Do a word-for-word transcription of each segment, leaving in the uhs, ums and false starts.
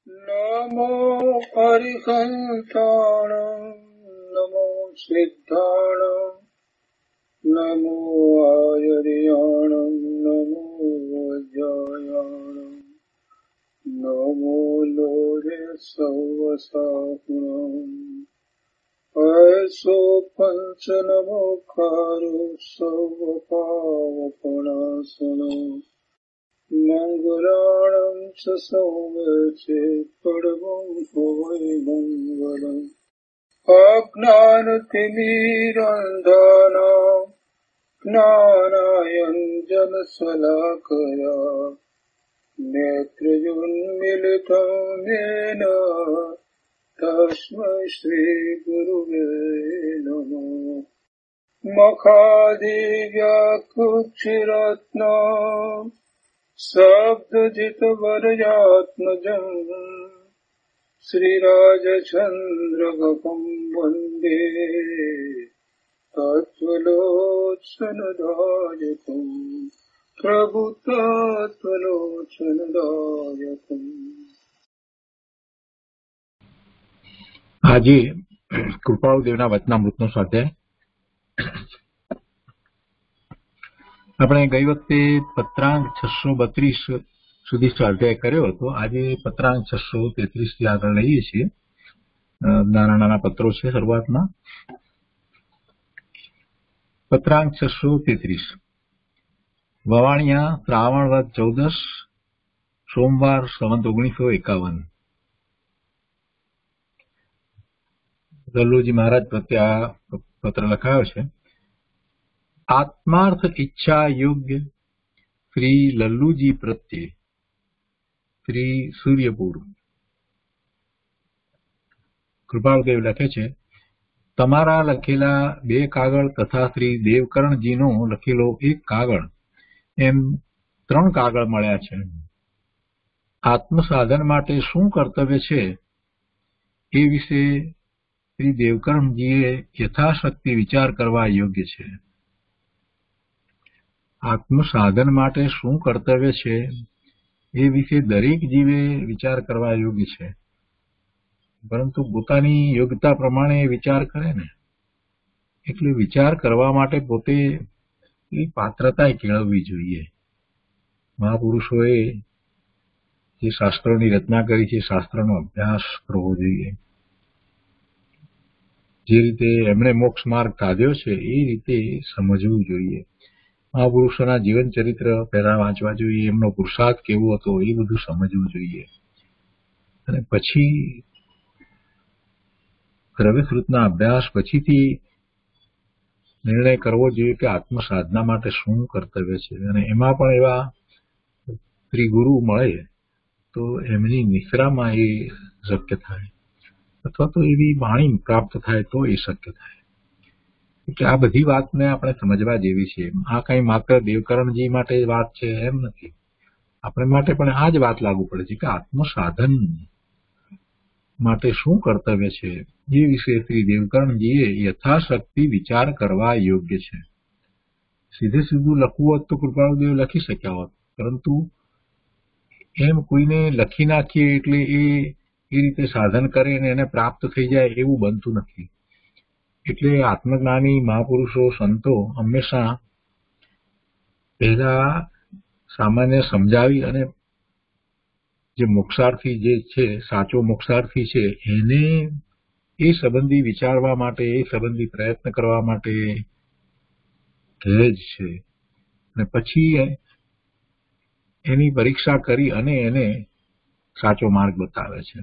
नमो अरिहन्ताणं नमो सिद्धाणं नमो आयर्याणं नमो वज्रायाणं नमो लोरे सवसाहुणम् ऐसो पंच नमो कारो सर्वपावपणासनो मंगलाणं च सौम्यचे परमं भवै मंगलम् अज्ञानतिमिरान्धानां ज्ञानाञ्जनशलाकया नेत्रयुन्मीलितं येन तस्मै श्रीगुरुवे नमः। मखादिव्याकुक्षिरत्नम् शब्दजितवरयात्मजम् श्रीराजचन्द्रगं वन्दे तत्त्वलोचनदायकम् प्रभुतत्त्वलोचनदायकम्। આજે કૃપાળુદેવના વચનામૃતનો સ્વાધ્યાય આપણે ગઈ વખતે પત્રાંક છસો બત્રીસ સુધી સ્વાધ્યાય કર્યો હતો. આજે પત્રાંક છસો તેત્રીસ થી આગળ લઈએ છીએ. નાના નાના પત્રો છે. શરૂઆતમાં પત્રાંક છસો તેત્રીસ વવાણિયા શ્રાવણ વદ ચૌદસ સોમવાર સંવત ઓગણીસો એકાવન. લલ્લુજી મહારાજ પ્રત્યે આ પત્ર લખાયો છે. આત્માર્થ ઈચ્છા યોગ્ય શ્રી લલ્લુજી પ્રત્યે શ્રી સૂર્યપુર. કૃપાળદેવ લખે છે, તમારા લખેલા બે કાગળ તથા શ્રી દેવકરણજીનો લખેલો એક કાગળ એમ ત્રણ કાગળ મળ્યા છે. આત્મસાધન માટે શું કર્તવ્ય છે એ વિશે શ્રી દેવકરણજીએ યથાશક્તિ વિચાર કરવા યોગ્ય છે. આત્મસાધન માટે શું કર્તવ્ય છે એ વિશે દરેક જીવે વિચાર કરવા યોગ્ય છે, પરંતુ પોતાની યોગ્યતા પ્રમાણે વિચાર કરે ને, એટલે વિચાર કરવા માટે પોતે એ પાત્રતા કેળવવી જોઈએ. મહાપુરુષોએ જે શાસ્ત્રોની રચના કરી છે, શાસ્ત્રનો અભ્યાસ કરવો જોઈએ. જે રીતે એમણે મોક્ષ માર્ગ કાઢ્યો છે એ રીતે સમજવું જોઈએ. મહાપુરુષોના જીવન ચરિત્ર પહેલા વાંચવા જોઈએ, એમનો પુરુષાર્થ કેવો હતો એ બધું સમજવું જોઈએ, અને પછી દ્રવ્યશ્રુતના અભ્યાસ પછીથી નિર્ણય કરવો જોઈએ કે આત્મસાધના માટે શું કર્તવ્ય છે. અને એમાં પણ એવા શ્રી ગુરુ મળે તો એમની નિશ્રામાં એ શક્ય થાય, અથવા તો એવી વાણી પ્રાપ્ત થાય તો એ શક્ય થાય. એટલે આ બધી વાતને આપણે સમજવા જેવી છે. આ કઈ માત્ર દેવકરણજી માટે વાત છે એમ નથી, આપણે માટે પણ આ જ વાત લાગુ પડે છે કે આત્મસાધન માટે શું કર્તવ્ય છે એ વિશે શ્રી દેવકરણજીએ યથાશક્તિ વિચાર કરવા યોગ્ય છે. સીધે સીધું લખવું હોત તો કૃપાળુદેવ લખી શક્યા હોત, પરંતુ એમ કોઈને લખી નાખીએ એટલે એ એ રીતે સાધન કરે અને એને પ્રાપ્ત થઈ જાય એવું બનતું નથી. એટલે આત્મજ્ઞાની મહાપુરુષો સંતો હંમેશા પહેલા સામાન્ય સમજાવી અને જે મોક્ષાર્થી જે છે, સાચો મોક્ષાર્થી છે, એને એ સંબંધી વિચારવા માટે, એ સંબંધી પ્રયત્ન કરવા માટે કહે જ છે. અને પછી એની પરીક્ષા કરી અને એને સાચો માર્ગ બતાવે છે.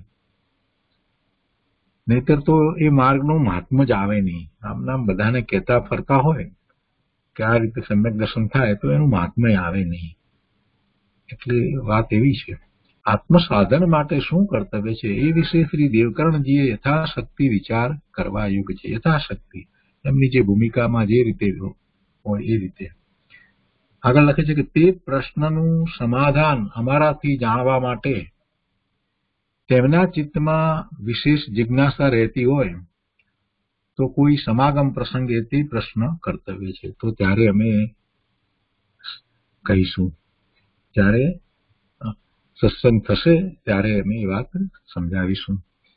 નહીતર તો એ માર્ગનું મહાત્મ્ય જ આવે નહીં. આમ નામ બધાને કહેતા ફરતા હોય કે આ રીતે સમ્યક દર્શન થાય તો એનું મહાત્મ્ય આવે નહીં. એટલે વાત એવી છે. આત્મસાધન માટે શું કર્તવ્ય છે એ વિશે શ્રી દેવકરણજીએ યથાશક્તિ વિચાર કરવા યોગ્ય છે. યથાશક્તિ એમની જે ભૂમિકામાં જે રીતે હોય એ રીતે. આગળ લખે છે કે તે પ્રશ્નનું સમાધાન અમારાથી જાણવા માટે તેમના ચિત્તમાં વિશેષ જિજ્ઞાસા રહેતી હોય તો કોઈ સમાગમ પ્રસંગે તે પ્રશ્ન કર્તવ્ય છે. તો ત્યારે અમે કહીશું, જ્યારે સત્સંગ થશે ત્યારે અમે એ વાત સમજાવીશું.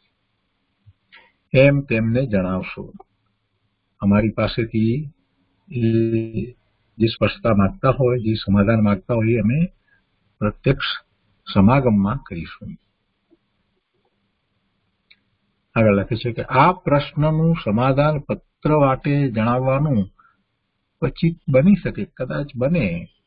એમ તેમને જણાવશો. અમારી પાસેથી એ જે સ્પષ્ટતા માંગતા હોય, જે સમાધાન માંગતા હોય, અમે પ્રત્યક્ષ સમાગમમાં કરીશું. આગળ લખે છે કે આ પ્રશ્નનું સમાધાન પત્ર વાટે જણાવવાનું પછી બની શકે, કદાચ બને,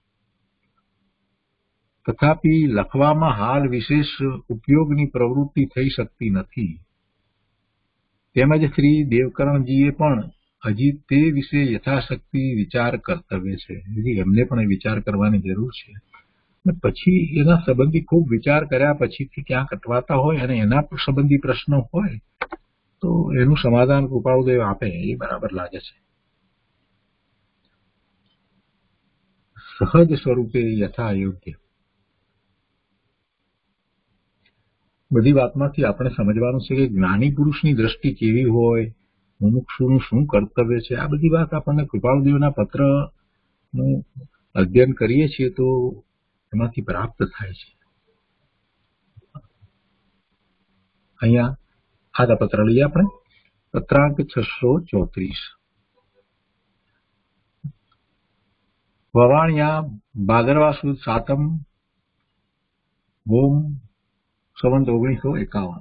તથાપિ લખવામાં હાલ વિશેષ ઉપયોગની પ્રવૃત્તિ થઈ શકતી નથી. તેમજ શ્રી દેવકરણજીએ પણ હજી તે વિશે યથાશક્તિ વિચાર કર્તવ્ય છે. હજી એમને પણ વિચાર કરવાની જરૂર છે. પછી એના સંબંધી ખૂબ વિચાર કર્યા પછીથી ક્યાંક અટવાતા હોય અને એના સંબંધી પ્રશ્નો હોય તો એનું સમાધાન કૃપાળુદેવ આપે એ બરાબર લાગે છે. સહજ સ્વરૂપે યથા યોગ્ય. બધી વાતમાંથી આપણે સમજવાનું છે કે જ્ઞાની પુરુષની દ્રષ્ટિ કેવી હોય, મુમુક્ષુનું શું કર્તવ્ય છે. આ બધી વાત આપણને કૃપાળુદેવના પત્રનું અધ્યયન કરીએ છીએ તો એમાંથી પ્રાપ્ત થાય છે. અહીંયા આદા પત્ર લઈએ આપણે. પત્રાંક છસો ચોત્રીસ. વવાણિયા ભાદરવા સુદ સાતમ ભોમ સંવંત ઓગણીસો એકાવન.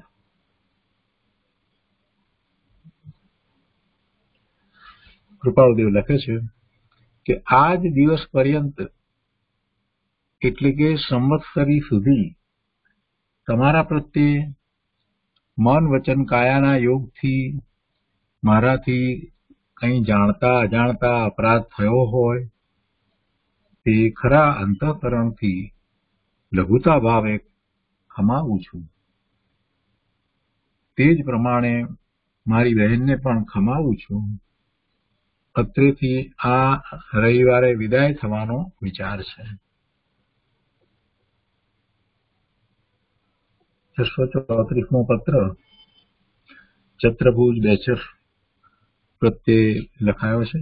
કૃપાળુદેવ લખે છે કે આજ દિવસ પર્યંત એટલે કે સંવત્સરી સુધી તમારા પ્રત્યે મન વચન કાયાના યોગથી મારાથી કંઈ જાણતા અજાણતા અપરાધ થયો હોય તે ખરા અંતઃકરણથી લઘુતા ભાવે ખમાવું છું. તે જ પ્રમાણે મારી બહેનને પણ ખમાવું છું. અત્રેથી આ રવિવારે વિદાય થવાનો વિચાર છે. છસો ચોત્રીસમો પત્ર ચત્રભુજ બેચર પ્રત્યે લખાયો છે.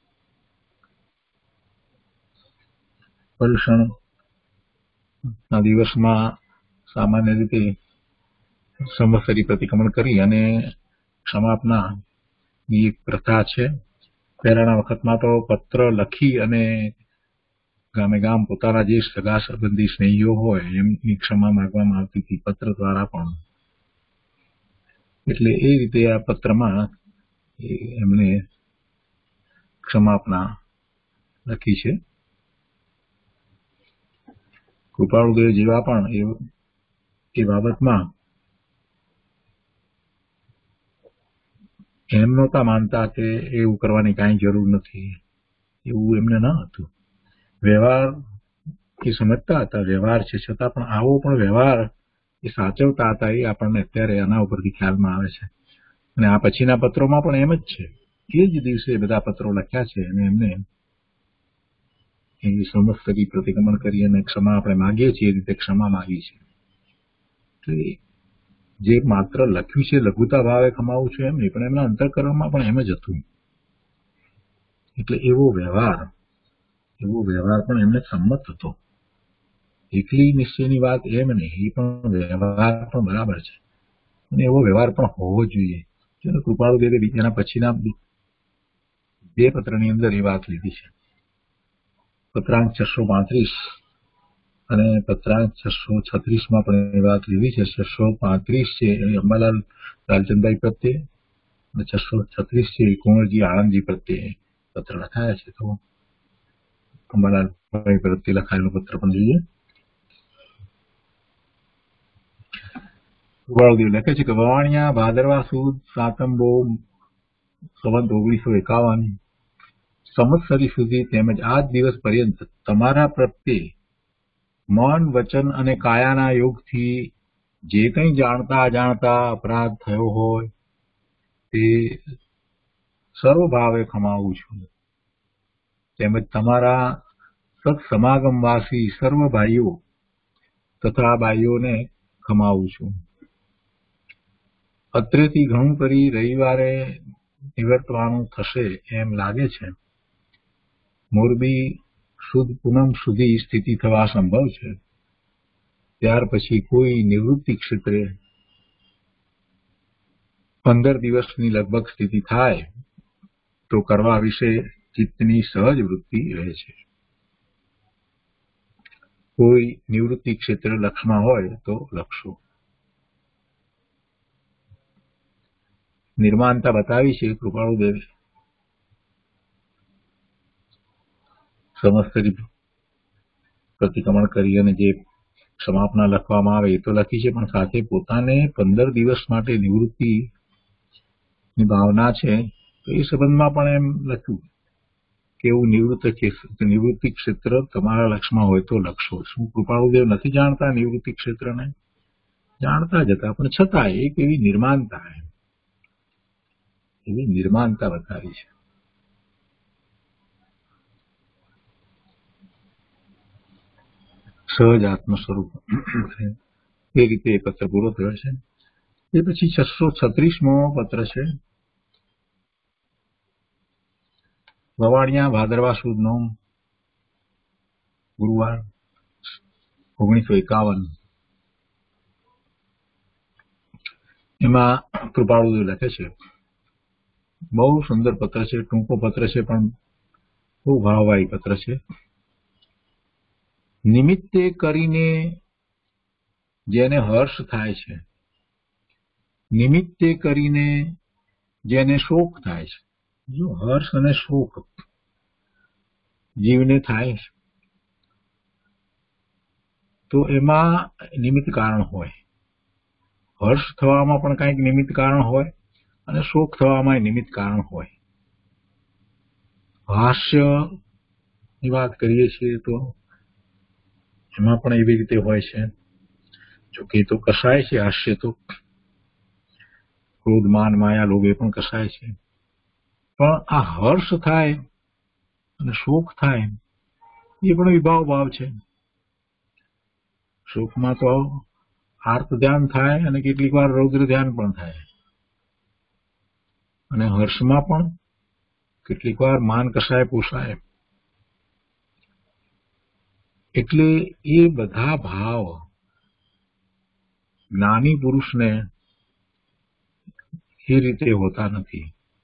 પર્યુષણ ના દિવસમાં સામાન્ય રીતે સંવત્સરી પ્રતિક્રમણ કરી અને ક્ષમાપના ની એક પ્રથા છે. પહેલાના વખતમાં તો પત્ર લખી અને ગામે ગામ પોતાના જે સગા સંબંધી સ્નેહીઓ હોય એમની ક્ષમા માંગવામાં આવતી હતી પત્ર દ્વારા પણ. એટલે એ રીતે આ પત્રમાં એમને ક્ષમાપના લખી છે. કૃપાળુદેવ જેવા પણ એ બાબતમાં એમ નહોતા માનતા કે એવું કરવાની કાંઈ જરૂર નથી, એવું એમને ન હતું. વ્યવહાર એ સમજતા હતા, વ્યવહાર છે, છતાં પણ આવો પણ વ્યવહાર એ સાચવતા હતા. એ આપણને અત્યારે આના ઉપરથી ખ્યાલમાં આવે છે. અને આ પછીના પત્રોમાં પણ એમ જ છે. એ જ દિવસે બધા પત્રો લખ્યા છે અને એમને એ સંવત્સરી પ્રતિક્રમણ કરી અને ક્ષમા આપણે માગીએ છીએ એ રીતે ક્ષમા માગી છે. જે માત્ર લખ્યું છે લઘુતા ભાવે ખમાવું છું એમ નહીં, પણ એમના અંતઃકરણમાં પણ એમ જ હતું. એટલે એવો વ્યવહાર એવો વ્યવહાર પણ એમને સંમત હતો. એકલી નિશ્ચયની વાત એમ નહીં, એ પણ વ્યવહાર પણ બરાબર છે અને એવો વ્યવહાર પણ હોવો જોઈએ. જો કૃપાળુદેવે બીજાના પછીના બે પત્રની અંદર એ વાત લીધી છે. પત્રાંક છસો પાંત્રીસ અને પત્રાંક છસો છત્રીસ માં પણ એ વાત લીધી છે. છસો પાંત્રીસ છે એ અંબાલાલ લાલચંદભાઈ પ્રત્યે અને છસો છત્રીસ છે એ કુંવરજી આણંદજી પ્રત્યે પત્ર લખાયા છે. તો અંબાલાલભાઈ પ્રત્યે લખાયેલો પત્ર પણ જોઈએ. કૃપાળુદેવ લખે છે કે વવાણિયા ભાદરવા સુદ સાતમ બોમ સંવંત ઓગણીસો એકાવન સંવત્સરી સુધી તેમજ આજ દિવસ પર્યંત તમારા પ્રત્યે મન વચન અને કાયાના યોગથી જે કંઈ જાણતા અજાણતા અપરાધ થયો હોય તે સર્વભાવે ખમાવું છું. તેમજ તમારા સત્સમાગમવાસી સર્વ ભાઈઓ તથા બાઈઓને ખમાવું છું. અત્રેથી ઘણું કરી રવિવારે નિવર્તવાનું થશે એમ લાગે છે. મોરબી સુદ પૂનમ સુધી સ્થિતિ થવા સંભવ છે. ત્યાર પછી કોઈ નિવૃત્તિ ક્ષેત્રે પંદર દિવસની લગભગ સ્થિતિ થાય તો કરવા વિશે ચિત્તની સહજ વૃત્તિ રહે છે. કોઈ નિવૃત્તિ ક્ષેત્ર લક્ષમાં હોય તો લક્ષો. નિર્માણતા બતાવી છે કૃપાળુદેવે. સમસ્ત પ્રતિક્રમણ કરી અને જે સમાપના લખવામાં આવે એ તો લખી છે, પણ સાથે પોતાને પંદર દિવસ માટે નિવૃત્તિ ની ભાવના છે તો એ સંબંધમાં પણ એમ લખ્યું કે એવું નિવૃત્ત નિવૃત્તિ ક્ષેત્ર તમારા લક્ષમાં હોય તો લખશો. શું કૃપાળુદેવ નથી જાણતા નિવૃત્તિ ક્ષેત્રને? જાણતા જ હતા, પણ છતાં એક એવી નિર્માણતા એવી નિર્માણતા બતાવી છે. સહજ આત્મ સ્વરૂપ એ રીતે એ પત્ર પૂરો થયો છે. એ પછી છસો છત્રીસમો પત્ર છે. વવાણિયા ભાદરવા સુદ નો ગુરુવાર ઓગણીસો એકાવન. એમાં કૃપાળુદેવ લખે છે, બહુ સુંદર પત્ર છે, ટૂંકો પત્ર છે, પણ બહુ ભાવવાહી પત્ર છે. નિમિત્તે કરીને જેને હર્ષ થાય છે, નિમિત્તે કરીને જેને શોક થાય છે. જો હર્ષ અને શોક જીવને થાય છે તો એમાં નિમિત્ત કારણ હોય. હર્ષ થવામાં પણ કંઈક નિમિત્ત કારણ હોય અને શોક થવામાં નિમિત્ત કારણ હોય. હાસ્ય ની વાત કરીએ છીએ તો એમાં પણ એવી રીતે હોય છે. જોકે તો કસાય છે હાસ્ય તો, ક્રોધ માન માયા લોભ એ પણ કસાય છે. પણ આ હર્ષ થાય અને શોક થાય એ પણ વિભાવ ભાવ છે. શોકમાં તો આર્ત ધ્યાન થાય અને કેટલીક વાર રૌદ્ર ધ્યાન પણ થાય, અને હર્ષમાં પણ કેટલીક વાર માન કસાય પોસાય. એટલે એ બધા ભાવ જ્ઞાની પુરુષને એ રીતે હોતા નથી.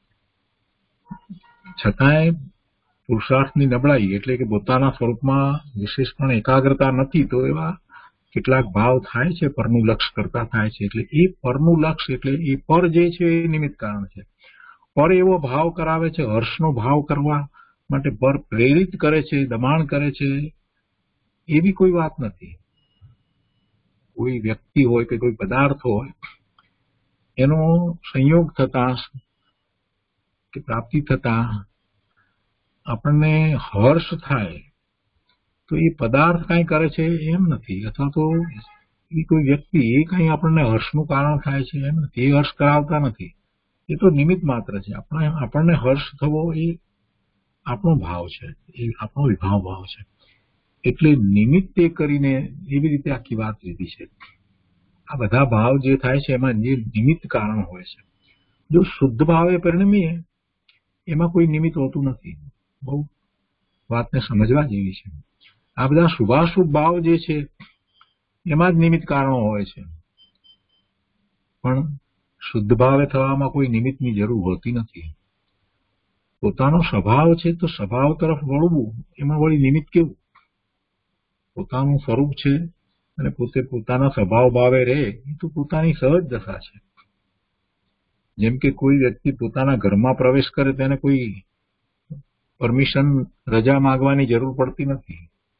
છતાંય પુરુષાર્થની નબળાઈ એટલે કે પોતાના સ્વરૂપમાં વિશેષપણે એકાગ્રતા નથી, તો એવા કેટલાક ભાવ થાય છે, પરનું લક્ષ કરતા થાય છે. એટલે એ પરનું લક્ષ એટલે એ પર જે છે એ નિમિત્ત કારણ છે. પર એવો ભાવ કરાવે છે, હર્ષનો ભાવ કરવા માટે પર પ્રેરિત કરે છે, દબાણ કરે છે, એવી કોઈ વાત નથી. કોઈ વ્યક્તિ હોય કે કોઈ પદાર્થ હોય એનો સંયોગ થતા કે પ્રાપ્તિ થતા આપણને હર્ષ થાય તો એ પદાર્થ કઈ કરે છે એમ નથી, અથવા તો એ કોઈ વ્યક્તિ એ કઈ આપણને હર્ષનું કારણ થાય છે એમ નથી. એ હર્ષ કરાવતા નથી, એ તો નિમિત્ત માત્ર છે. આપણે આપણને હર્ષ થવો એ આપણો ભાવ છે, એ આપણો વિભાવ ભાવ છે. એટલે નિમિત્તે કરીને એવી રીતે આખી વાત લીધી છે. આ બધા ભાવ જે થાય છે એમાં જે નિમિત્ત કારણ હોય છે. જો શુદ્ધ ભાવે પરિણમીએ એમાં કોઈ નિમિત્ત હોતું નથી. બહુ વાતને સમજવા જેવી છે. આ બધા શુભાશુભ ભાવ જે છે એમાં જ નિમિત્ત કારણો હોય છે, પણ શુદ્ધ ભાવે થવામાં કોઈ નિમિત્તની જરૂર હોતી નથી. પોતાનો સ્વભાવ છે તો સ્વભાવ તરફ વળવું, એમાં વળી નિમિત્ત કેવું? પોતાનું સ્વરૂપ છે અને પોતે પોતાના સ્વભાવ ભાવે રહે એ તો પોતાની સહજ દશા છે. જેમ કે કોઈ વ્યક્તિ પોતાના ઘરમાં પ્રવેશ કરે તેને કોઈ પરમિશન રજા માંગવાની જરૂર પડતી નથી.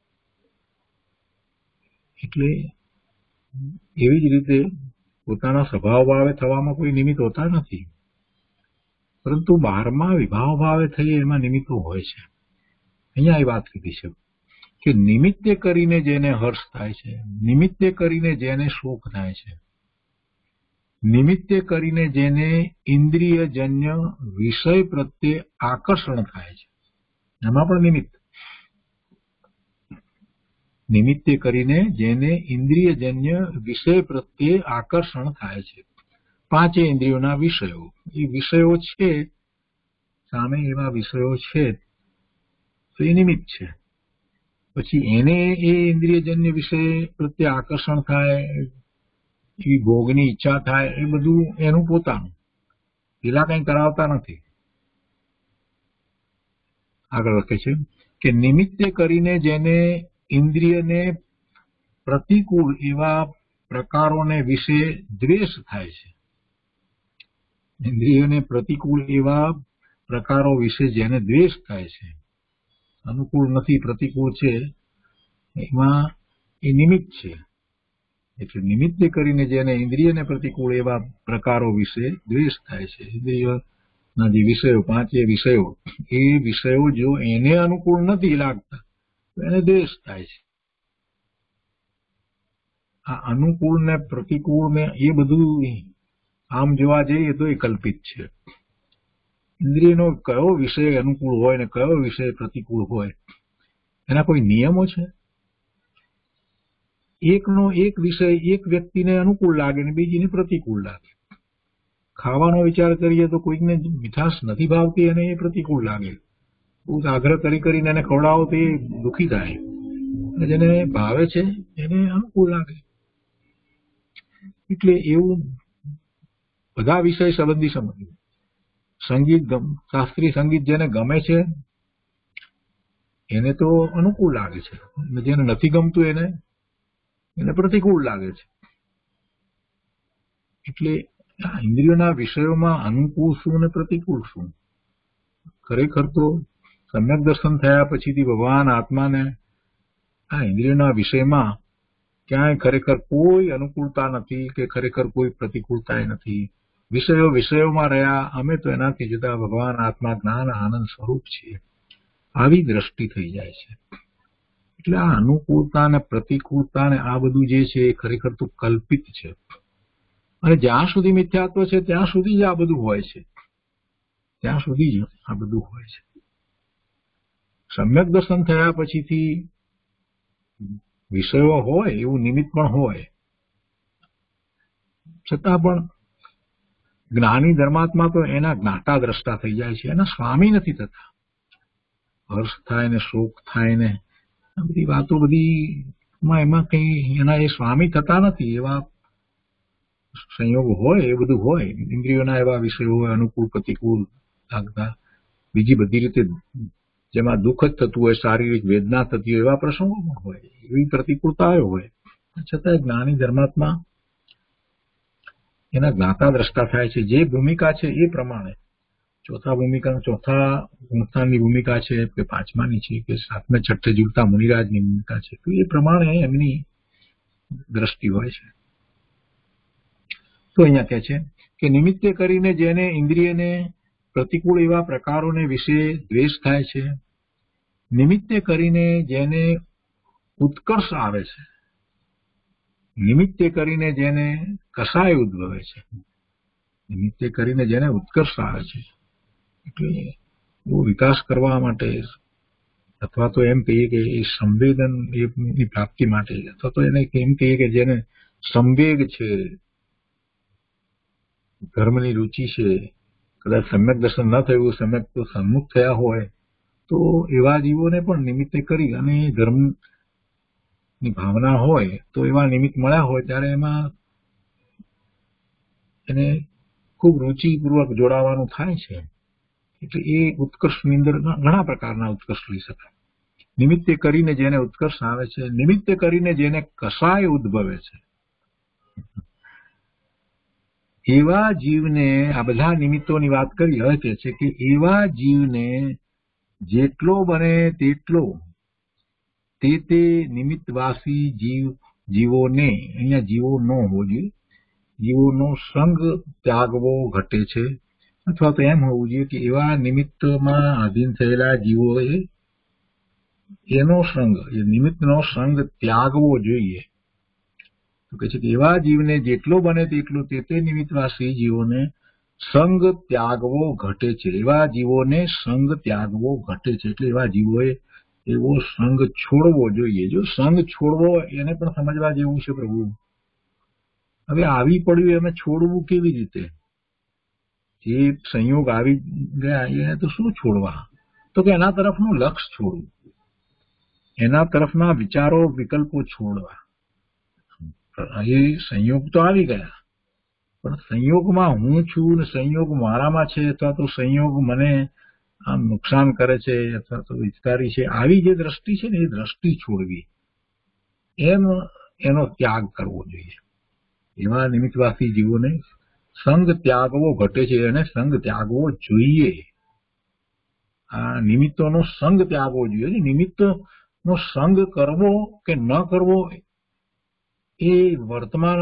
એટલે એવી જ રીતે પોતાના સ્વભાવ ભાવે થવામાં કોઈ નિમિત્ત હોતા નથી, પરંતુ બહારમાં વિભાવ ભાવે થઈએ એમાં નિમિત્તો હોય છે. અહીંયા એ વાત કીધી છે કે નિમિત્તે કરીને જેને હર્ષ થાય છે, નિમિત્તે કરીને જેને શોક થાય છે, નિમિત્તે કરીને જેને ઇન્દ્રિયજન્ય વિષય પ્રત્યે આકર્ષણ થાય છે, એમાં પણ નિમિત્ત. નિમિત્તે કરીને જેને ઇન્દ્રિયજન્ય વિષય પ્રત્યે આકર્ષણ થાય છે. પાંચે ઇન્દ્રિયોના વિષયો, એ વિષયો છે સામે, એવા વિષયો છે તો એ નિમિત્ત છે. પછી એને એ ઇન્દ્રિયજન્ય વિષય પ્રત્યે આકર્ષણ થાય, એવી ભોગની ઈચ્છા થાય, એ બધું એનું પોતાનું, પેલા કઈ કરાવતા નથી. આગળ લખે છે કે નિમિત્તે કરીને જેને ઇન્દ્રિયને પ્રતિકૂળ એવા પ્રકારોને વિશે દ્વેષ થાય છે, ઇન્દ્રિયોને પ્રતિકૂળ એવા પ્રકારો વિશે જેને દ્વેષ થાય છે, અનુકૂળ નથી, પ્રતિકૂળ છે, એમાં એ નિમિત્ત છે. એટલે નિમિત્તે કરીને જેને ઇન્દ્રિયને પ્રતિકૂળ એવા પ્રકારો વિશે દ્વેષ થાય છે, ઇન્દ્રિયોના જે વિષયો, પાંચે વિષયો, એ વિષયો જો એને અનુકૂળ નથી લાગતા તો એને દ્વેષ થાય છે. આ અનુકૂળ ને પ્રતિકૂળ ને એ બધું આમ જોવા જઈએ તો એ કલ્પિત છે. ઇન્દ્રિયનો કયો વિષય અનુકૂળ હોય ને કયો વિષય પ્રતિકૂળ હોય, એના કોઈ નિયમો છે? એકનો એક વિષય એક વ્યક્તિને અનુકૂળ લાગે ને બીજીને પ્રતિકૂળ લાગે. ખાવાનો વિચાર કરીએ તો કોઈકને મીઠાશ નથી ભાવતી અને એ પ્રતિકૂળ લાગે, બહુ આગ્રહ કરી કરીને એને ખવડાવો તો એ દુઃખી થાય, અને જેને ભાવે છે એને અનુકૂળ લાગે. એટલે એવું બધા વિષય સંબંધી સંબંધી. સંગીત, શાસ્ત્રીય સંગીત જેને ગમે છે એને તો અનુકૂળ લાગે છે, જેને નથી ગમતું એને એને પ્રતિકૂળ લાગે છે. એટલે આ ઇન્દ્રિયોના વિષયોમાં અનુકૂળ શું અને પ્રતિકૂળ શું? ખરેખર તો સમ્યક દર્શન થયા પછીથી ભગવાન આત્માને આ ઇન્દ્રિયોના વિષયમાં ક્યાંય ખરેખર કોઈ અનુકૂળતા નથી કે ખરેખર કોઈ પ્રતિકૂળતા નથી. વિષયો વિષયોમાં રહ્યા, અમે તો એનાથી જુદા ભગવાન આત્મા જ્ઞાન આનંદ સ્વરૂપ છીએ, આવી દ્રષ્ટિ થઈ જાય છે. એટલે આ અનુકૂળતા ને પ્રતિકૂળતા ને આ બધું જે છે એ ખરેખર તો કલ્પિત છે, અને જ્યાં સુધી મિથ્યાત્વ છે ત્યાં સુધી જ આ બધું હોય છે, ત્યાં સુધી જ આ બધું હોય છે. સમ્યક દર્શન થયા પછીથી વિષયો હોય એવું નિમિત્ત પણ હોય, છતાં પણ જ્ઞાની ધર્માત્મા તો એના જ્ઞાતા દ્રષ્ટા થઈ જાય છે, એના સ્વામી નથી થતા. હર્ષ થાય ને શોક થાય ને આ બધી વાતો બધી એમાં કઈ એના એ સ્વામી થતા નથી. એવા સંયોગ હોય, એ બધું હોય, ઇન્દ્રિયોના એવા વિષયો હોય અનુકૂળ પ્રતિકૂળ લાગતા, બીજી બધી રીતે જેમાં દુઃખ જ થતું હોય, શારીરિક વેદના થતી હોય, એવા પ્રસંગો પણ હોય, એવી પ્રતિકૂળતાઓ હોય, છતાં જ્ઞાની ધર્માત્મા એના જ્ઞાતા દ્રષ્ટા થાય છે. જે ભૂમિકા છે એ પ્રમાણે, ચોથા ભૂમિકા ચોથા ગુણસ્થાનની ભૂમિકા છે કે પાંચમાની છે કે સાતમે છઠ્ઠે જીવતા મુનિરાજની ભૂમિકા છે, તો એ પ્રમાણે એમની દ્રષ્ટિ હોય છે. તો અહીંયા કહે છે કે નિમિત્તે કરીને જેને ઇન્દ્રિયને પ્રતિકૂળ એવા પ્રકારોને વિશે દ્વેષ થાય છે, નિમિત્તે કરીને જેને ઉત્કર્ષ આવે છે, નિમિત્તે કરીને જેને કસાય ઉદ્ભવે છે, નિમિત્તે કરીને જેને ઉત્કર્ષ આવે છે, એટલે એવો વિકાસ કરવા માટે, અથવા તો એમ કહીએ કે એ સંવેદન ની પ્રાપ્તિ માટે, અથવા તો એને એમ કહીએ કે જેને સંવેગ છે, ધર્મની રુચિ છે, કદાચ સમ્યક દર્શન ન થયું, સમ્યક તો સન્મુખ થયા હોય, તો એવા જીવોને પણ નિમિત્તે કરી અને ધર્મ ની ભાવના હોય તો એવા નિમિત્ત મળ્યા હોય ત્યારે એમાં એને ખૂબ રુચિપૂર્વક જોડાવાનું થાય છે. એટલે એ ઉત્કર્ષની અંદર ઘણા પ્રકારના ઉત્કર્ષ લઈ શકાય. નિમિત્તે કરીને જેને ઉત્કર્ષ આવે છે, નિમિત્તે કરીને જેને કસાય ઉદ્ભવે છે, એવા જીવને, આ બધા નિમિત્તોની વાત કરી, હવે કહે છે કે એવા જીવને જેટલો બને તેટલો તે તે નિમિત્તવાસી જીવ જીવોને, અહીંયા જીવો ન હોવો જોઈએ, જીવોનો સંગ ત્યાગવો ઘટે છે, અથવા તો એમ હોવું જોઈએ કે એવા નિમિત્તમાં આધીન થયેલા જીવોએ એનો સંગ, એ નિમિત્તનો સંગ ત્યાગવો જોઈએ. તો કહે છે કે એવા જીવને જેટલો બને તેટલો તે તે નિમિત્તવાસી જીવોને સંગ ત્યાગવો ઘટે છે, એવા જીવોને સંગ ત્યાગવો ઘટે છે. એટલે એવા જીવોએ એવો સંગ છોડવો જોઈએ. જો સંગ છોડવો એને પણ સમજવા જેવું છે પ્રભુ. હવે આવી પડ્યું એમે છોડવું કેવી રીતે? જે સંયોગ આવી ગયા એને તો શું છોડવા? તો કે એના તરફનું લક્ષ છોડવું. એના તરફના વિચારો વિકલ્પો છોડવા. એ સંયોગ તો આવી ગયા, પણ સંયોગમાં હું છું ને સંયોગ મારામાં છે, અથવા તો સંયોગ મને આમ નુકસાન કરે છે અથવા તો હિતકારી છે, આવી જે દ્રષ્ટિ છે ને એ દ્રષ્ટિ છોડવી, એમ એનો ત્યાગ કરવો જોઈએ. એવા નિમિત્તવાસી જીવોને સંગ ત્યાગવો ઘટે છે, એને સંગ ત્યાગવો જોઈએ. આ નિમિત્તોનો સંગ ત્યાગવો જોઈએ. નિમિત્તનો સંગ કરવો કે ન કરવો એ વર્તમાન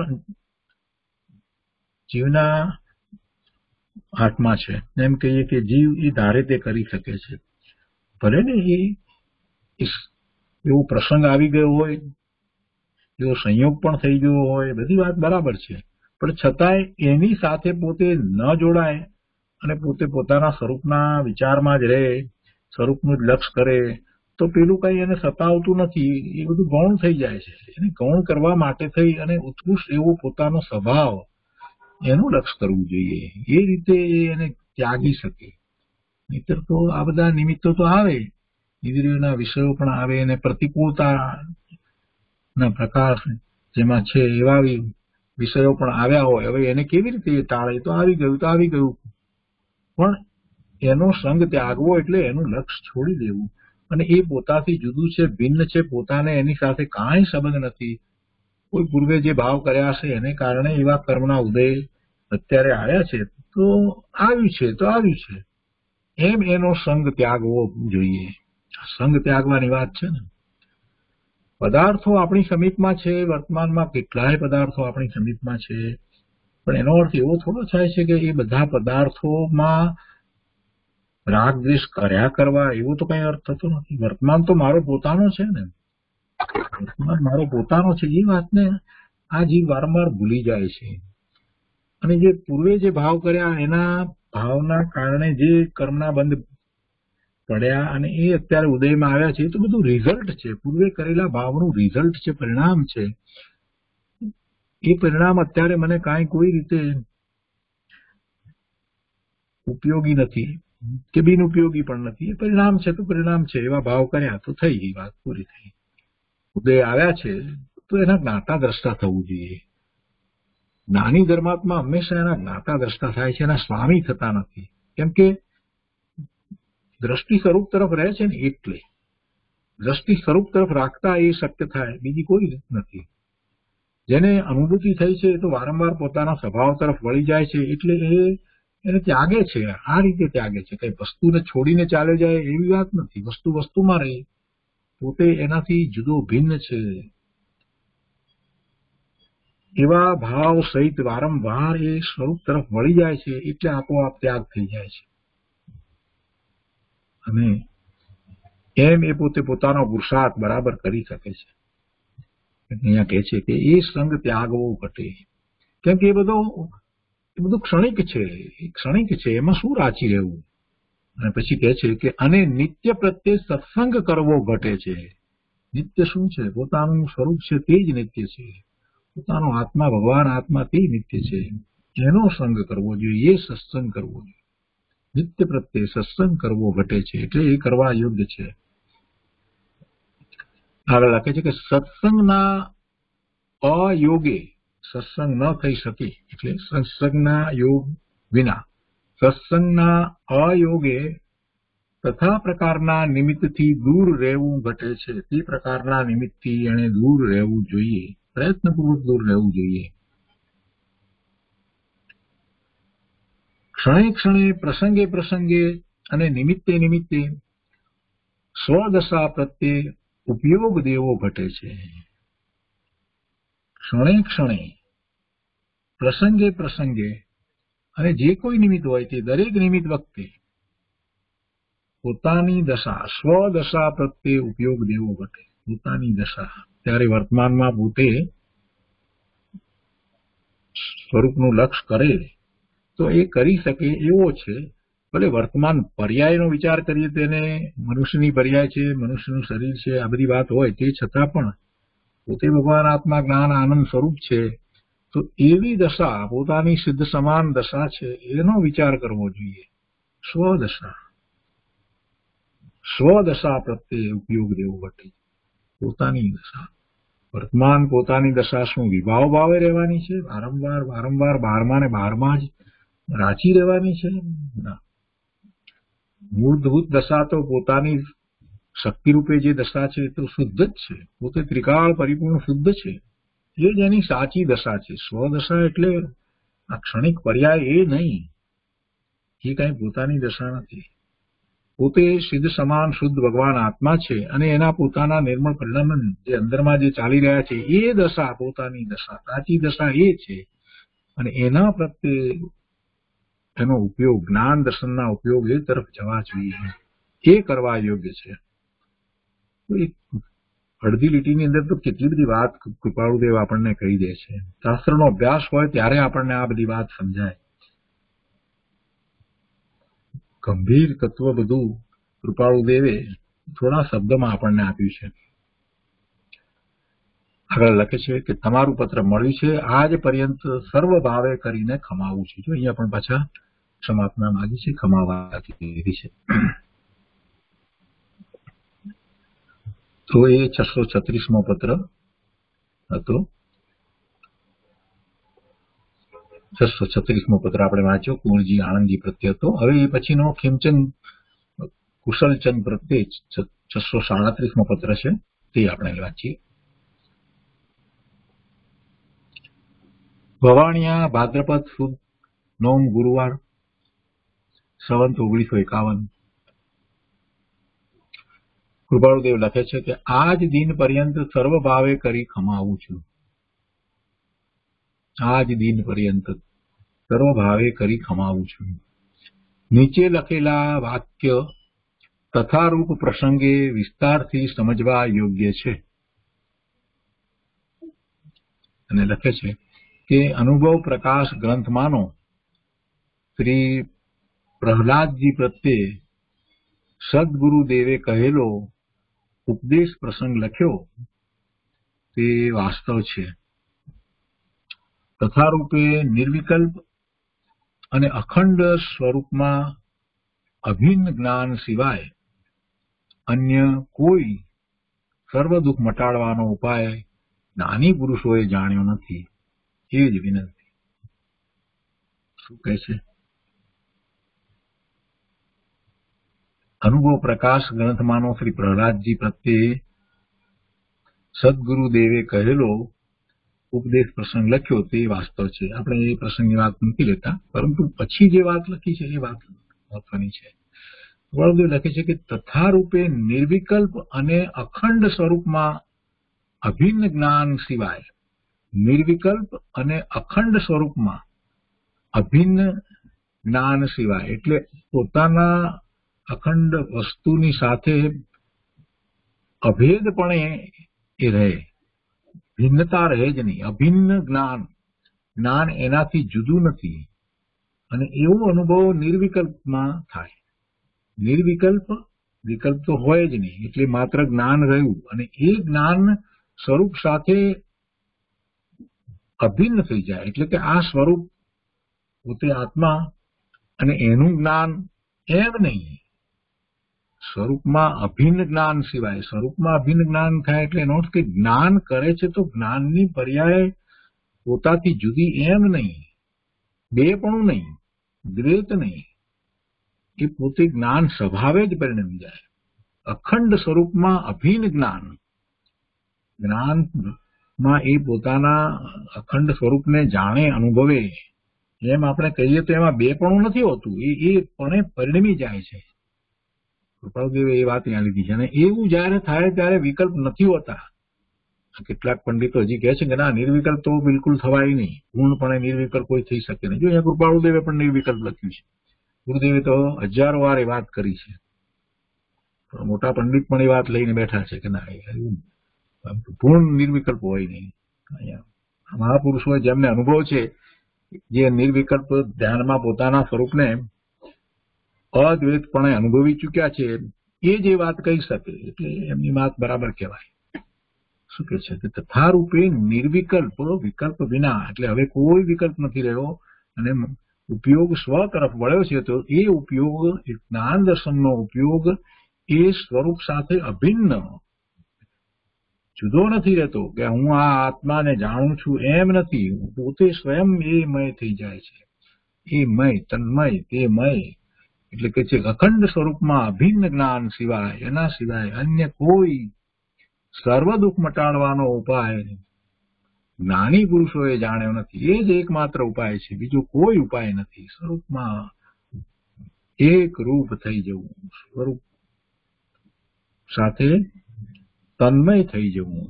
જીવના હાથમાં છે. એમ કહીએ કે જીવ એ ધારે તે કરી શકે છે. ભલે ને એ એવો પ્રસંગ આવી ગયો હોય, એવો સંયોગ પણ થઈ ગયો હોય, બધી વાત બરાબર છે, પણ છતાંય એની સાથે પોતે ન જોડાય અને પોતે પોતાના સ્વરૂપના વિચારમાં જ રહે, સ્વરૂપનું જ લક્ષ કરે, તો પેલું કઈ એને સતાવતું નથી. એ બધું ગૌણ થઈ જાય છે. એને ગૌણ કરવા માટે થઈ અને ઉત્કૃષ્ટ એવો પોતાનો સ્વભાવ એનું લક્ષ કરવું જોઈએ. એ રીતે એને ત્યાગી શકે. નહીતર તો આ બધા નિમિત્તો તો આવે, ઇન્દ્રિયોના વિષયો પણ આવે, અને પ્રતિકૂળતા ના પ્રકાર જેમાં છે એવા વિષયો પણ આવ્યા હોય. હવે એને કેવી રીતે ટાળે? તો આવી ગયું તો આવી ગયું, પણ એનો સંગ ત્યાગવો એટલે એનું લક્ષ્ય છોડી દેવું. અને એ પોતાથી જુદું છે, ભિન્ન છે, પોતાને એની સાથે કાંઈ સંબંધ નથી. કોઈ પૂર્વે જે ભાવ કર્યા છે એને કારણે એવા કર્મના ઉદય અત્યારે આવ્યા છે, તો આવ્યું છે તો આવ્યું છે, એમ એનો સંગ ત્યાગવો જોઈએ. સંગ ત્યાગવાની વાત છે ને. પદાર્થો આપણી સમીપમાં છે, વર્તમાનમાં કેટલાય પદાર્થો આપણી સમીપમાં છે, પણ એનો અર્થ એવો થોડો થાય છે કે એ બધા પદાર્થોમાં રાગ દ્વેષ કર્યા કરવા, એવો તો કઈ અર્થ થતો નથી. વર્તમાન તો મારો પોતાનો છે ને, વર્તમાન મારો પોતાનો છે. એ વાતને આ જીવ વારંવાર ભૂલી જાય છે. અને જે પૂર્વે જે ભાવ કર્યા એના ભાવના કારણે જે કર્મના બંધ પડ્યા અને એ અત્યારે ઉદયમાં આવ્યા છે, એ તો બધું રિઝલ્ટ છે. પૂર્વે કરેલા ભાવનું રિઝલ્ટ છે, પરિણામ છે. એ પરિણામ અત્યારે મને કાંઈ કોઈ રીતે ઉપયોગી નથી કે બિન ઉપયોગી પણ નથી. એ પરિણામ છે તો પરિણામ છે. એવા ભાવ કર્યા તો થઈ ગઈ, વાત પૂરી થઈ. ઉદય આવ્યા છે તો એના જ્ઞાતા દ્રષ્ટા થવું જોઈએ. જ્ઞાની ધર્માત્મા હંમેશા એના જ્ઞાતા દ્રષ્ટા થાય છે, એના સ્વામી થતા નથી. કેમ કે દ્રષ્ટિ સ્વરૂપ તરફ રહે છે ને, એટલે દ્રષ્ટિ સ્વરૂપ તરફ રાખતા એ શક્ય થાય, બીજી કોઈ રીત નથી. જેને અનુભૂતિ થઈ છે એ તો વારંવાર પોતાના સ્વભાવ તરફ વળી જાય છે, એટલે એ એને ત્યાગે છે. આ રીતે ત્યાગે છે. કઈ વસ્તુને છોડીને ચાલે જાય એવી વાત નથી. વસ્તુ વસ્તુમાં રહી, પોતે એનાથી જુદો ભિન્ન છે. એવા ભાવ સહિત વારંવાર એ સ્વરૂપ તરફ વળી જાય છે, એટલે આપોઆપ ત્યાગ થઈ જાય છે. અને એમ એ પોતે પોતાનો પુરુષાર્થ બરાબર કરી શકે છે. અહીંયા કહે છે કે એ સંગ ત્યાગવો ઘટે, કેમ કે એ બધો એ બધું ક્ષણિક છે. એ ક્ષણિક છે, એમાં શું રાચી રહેવું. અને પછી કહે છે કે અને નિત્ય પ્રત્યે સત્સંગ કરવો ઘટે છે. નિત્ય શું છે? પોતાનું સ્વરૂપ છે તે જ નિત્ય છે. પોતાનો આત્મા, ભગવાન આત્મા તે નિત્ય છે. એનો સંગ કરવો જોઈએ, એ સત્સંગ કરવો જોઈએ. નિત્ય પ્રત્યે સત્સંગ કરવો ઘટે છે, એટલે એ કરવા યોગ્ય છે. આગળ લખે છે કે સત્સંગના અયોગે સત્સંગ ન થઈ શકે, એટલે સત્સંગના યોગ વિના, સત્સંગના અયોગે તથા પ્રકારના નિમિત્તથી દૂર રહેવું ઘટે છે. તે પ્રકારના નિમિત્તથી એને દૂર રહેવું જોઈએ, પ્રયત્નપૂર્વક દૂર રહેવું જોઈએ. ક્ષણે ક્ષણે, પ્રસંગે પ્રસંગે અને નિમિત્તે નિમિત્તે સ્વદશા પ્રત્યે ઉપયોગ દેવો ઘટે છે. ક્ષણે ક્ષણે, પ્રસંગે પ્રસંગે અને જે કોઈ નિમિત્ત હોય તે દરેક નિમિત્ત વખતે પોતાની દશા, સ્વદશા પ્રત્યે ઉપયોગ દેવો ઘટે. પોતાની દશા, ત્યારે વર્તમાનમાં પોતે સ્વરૂપનું લક્ષ્ય કરે તો એ કરી શકે એવો છે. ભલે વર્તમાન પર્યાયનો વિચાર કરીએ તેને મનુષ્યની પર્યાય છે, મનુષ્યનું શરીર છે, આ બધી વાત હોય, તે છતાં પણ પોતે ભગવાન આત્મા જ્ઞાન આનંદ સ્વરૂપ છે, તો એવી દશા, પોતાની સિદ્ધ સમાન દશા છે, એનો વિચાર કરવો જોઈએ. સ્વદશા, સ્વદશા પ્રત્યે ઉપયોગ દેવો ઘટે. પોતાની દશા. વર્તમાન પોતાની દશા શું વિભાવ ભાવે રહેવાની છે? વારંવાર વારંવાર બારમાં ને બારમાં જ રાચી રહેવાની છે? ના. મૂળભૂત દશા તો પોતાની શક્તિ રૂપે જે દશા છે તો શુદ્ધ જ છે. પોતે ત્રિકાળ પરિપૂર્ણ શુદ્ધ છે. એ જ એની સાચી દશા છે. સ્વદશા એટલે આ ક્ષણિક પર્યાય એ નહીં. એ કઈ પોતાની દશા નથી. પોતે સિદ્ધ સમાન શુદ્ધ ભગવાન આત્મા છે અને એના પોતાના નિર્મળ પરિણામ જે અંદરમાં જે ચાલી રહ્યા છે એ દશા પોતાની દશા, સાચી દશા એ છે. અને એના પ્રત્યે એનો ઉપયોગ, જ્ઞાન દર્શનના ઉપયોગ એ તરફ જવા જોઈએ, એ કરવા યોગ્ય છે. અડધી લીટીની અંદર તો કેટલી બધી વાત કૃપાળુદેવ આપણને કહી દે છે. શાસ્ત્રનો અભ્યાસ હોય ત્યારે આપણને આ બધી વાત સમજાય. ગંભીર તત્વ બધું કૃપાળુદેવે થોડા શબ્દમાં આપણને આપ્યું છે. આગળ લખે છે કે તમારું પત્ર મળ્યું છે, આજ પર્યંત સર્વ ભાવે કરીને ખમાવું છે. જો અહીંયા પણ પાછા ક્ષમાપના માગી છે, ખમાવા લીધી છે. તો એ છસો છત્રીસમો પત્ર હતો. છસો છત્રીસમો પત્ર આપણે વાંચ્યો કુંવરજી આણંદજી પ્રત્યે હતો. હવે એ પછીનો ખીમચંદ કુશલચંદ પ્રત્યે છસો સાડત્રીસમો પત્ર છે, તે આપણે વાંચીએ. ભવાણિયા ભાદ્રપદ સુદ નોમ ગુરુવાર સંવંત ઓગણીસો એકાવન. કૃપાળુદેવ લખે છે કે આજ દિન પર્યંત સર્વ ભાવે કરી ખમાવું છું. આજ દિન પર્યંત સર્વ ભાવે કરી ખમાવું છું. નીચે લખેલા વાક્ય તથારૂપ પ્રસંગે વિસ્તારથી સમજવા યોગ્ય છે. અને લખે છે કે અનુભવ પ્રકાશ ગ્રંથમાંનો શ્રી પ્રહલાદજી પ્રત્યે સદગુરુદેવે કહેલો ઉપદેશ પ્રસંગ લખ્યો તે વાસ્તવ છે. તથારૂપે નિર્વિકલ્પ અને અખંડ સ્વરૂપમાં અભિન્ન જ્ઞાન સિવાય અન્ય કોઈ સર્વ દુઃખ મટાડવાનો ઉપાય જ્ઞાની પુરુષોએ જાણ્યો નથી. એ જ વિનંતી. શું કહે છે? અનુભવ પ્રકાશ ગ્રંથમાંનો શ્રી પ્રહલાદજી પ્રત્યે સદગુરુદેવે કહેલો ઉપદેશ પ્રસંગ લખ્યો તે વાસ્તવ છે. આપણે એ પ્રસંગની વાત નથી લેતા, પરંતુ પછી જે વાત લખી છે એ વાત મહત્વની છે. કૃપાળુદેવ લખે છે કે તથારૂપે નિર્વિકલ્પ અને અખંડ સ્વરૂપમાં અભિન્ન જ્ઞાન સિવાય, નિર્વિકલ્પ અને અખંડ સ્વરૂપમાં અભિન્ન જ્ઞાન સિવાય એટલે પોતાના અખંડ વસ્તુની સાથે અભેદપણે એ રહે, ભિન્નતા રહે જ નહીં. અભિન્ન જ્ઞાન, જ્ઞાન એનાથી જુદું નથી. અને એવો અનુભવ નિર્વિકલ્પમાં થાય. નિર્વિકલ્પ, વિકલ્પ તો હોય જ નહીં, એટલે માત્ર જ્ઞાન રહ્યું અને એ જ્ઞાન સ્વરૂપ સાથે અભિન્ન થઈ જાય. એટલે કે આ સ્વરૂપ પોતે આત્મા અને એનું જ્ઞાન એમ નહીં. સ્વરૂપમાં અભિન્ન જ્ઞાન સિવાય, સ્વરૂપમાં અભિન્ન જ્ઞાન થાય એટલે એનો અર્થ કે જ્ઞાન કરે છે તો જ્ઞાનની પર્યાય પોતાથી જુદી એમ નહીં, બે પણ નહીં, દ્વૈત નહીં. એ પોતે જ્ઞાન સ્વભાવે જ પરિણમી જાય. અખંડ સ્વરૂપમાં અભિન્ન જ્ઞાન, જ્ઞાનમાં એ પોતાના અખંડ સ્વરૂપને જાણે, અનુભવે. એમ આપણે કહીએ તો એમાં બે પણ નથી હોતું, એ એ પણ પરિણમી જાય છે. કૃપાળુદેવે એ વાત ત્યાં લીધી છે. અને એવું જયારે થાય ત્યારે વિકલ્પ નથી હોતા. કેટલાક પંડિતો હજી કહે છે કે ના, નિર્વિકલ્પ તો બિલકુલ થવાય નહીં, પૂર્ણપણે નિર્વિકલ્પ કોઈ થઈ શકે નહીં. જો અહીંયા કૃપાળુદેવે પણ નિર્વિકલ્પ લખ્યું છે. ગુરુદેવે તો હજારો વાર એ વાત કરી છે. મોટા પંડિત પણ એ વાત લઈને બેઠા છે કે ના, પૂર્ણ નિર્વિકલ્પ હોય નહીં. અહીંયા મહાપુરુષો જેમને અનુભવ છે, જે નિર્વિકલ્પ ધ્યાનમાં પોતાના સ્વરૂપને અદ્વૈતપણે અનુભવી ચૂક્યા છે, એ જે વાત કહી શકે એટલે એમની વાત બરાબર કહેવાય. શું કે છે? તથારૂપે નિર્વિકલ્પ, વિકલ્પ વિના, એટલે હવે કોઈ વિકલ્પ નથી રહ્યો અને ઉપયોગ સ્વ તરફ વળ્યો છે. તો એ ઉપયોગ, જ્ઞાન દર્શનનો ઉપયોગ એ સ્વરૂપ સાથે અભિન્ન જુદો નથી રહેતો કે હું આ આત્માને જાણું છું એમ નથી. પોતે સ્વયં એ મય થઈ જાય છે. એ મય, તન્મય, તે મય એટલે કે છે અખંડ સ્વરૂપમાં અભિન્ન જ્ઞાન સિવાય, એના સિવાય અન્ય કોઈ સર્વ દુઃખ મટાડવાનો ઉપાય જ્ઞાની પુરુષોએ જાણ્યો નથી. એ જ એકમાત્ર ઉપાય છે, બીજો કોઈ ઉપાય નથી. સ્વરૂપમાં એક રૂપ થઈ જવું, સ્વરૂપ સાથે તન્મય થઈ જવું,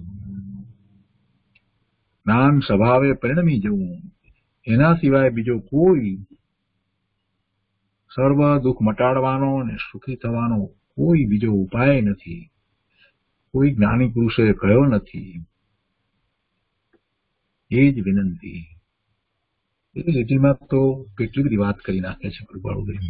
જ્ઞાન સ્વભાવે પરિણમી જવું, એના સિવાય બીજો કોઈ સર્વ દુઃખ મટાડવાનો અને સુખી થવાનો કોઈ બીજો ઉપાય નથી. કોઈ જ્ઞાની પુરુષે કહ્યો નથી. એ જ વિનંતી. એ લીટીમાં તો કેટલી બધી વાત કરી નાખે છે કૃપાળુદેવ.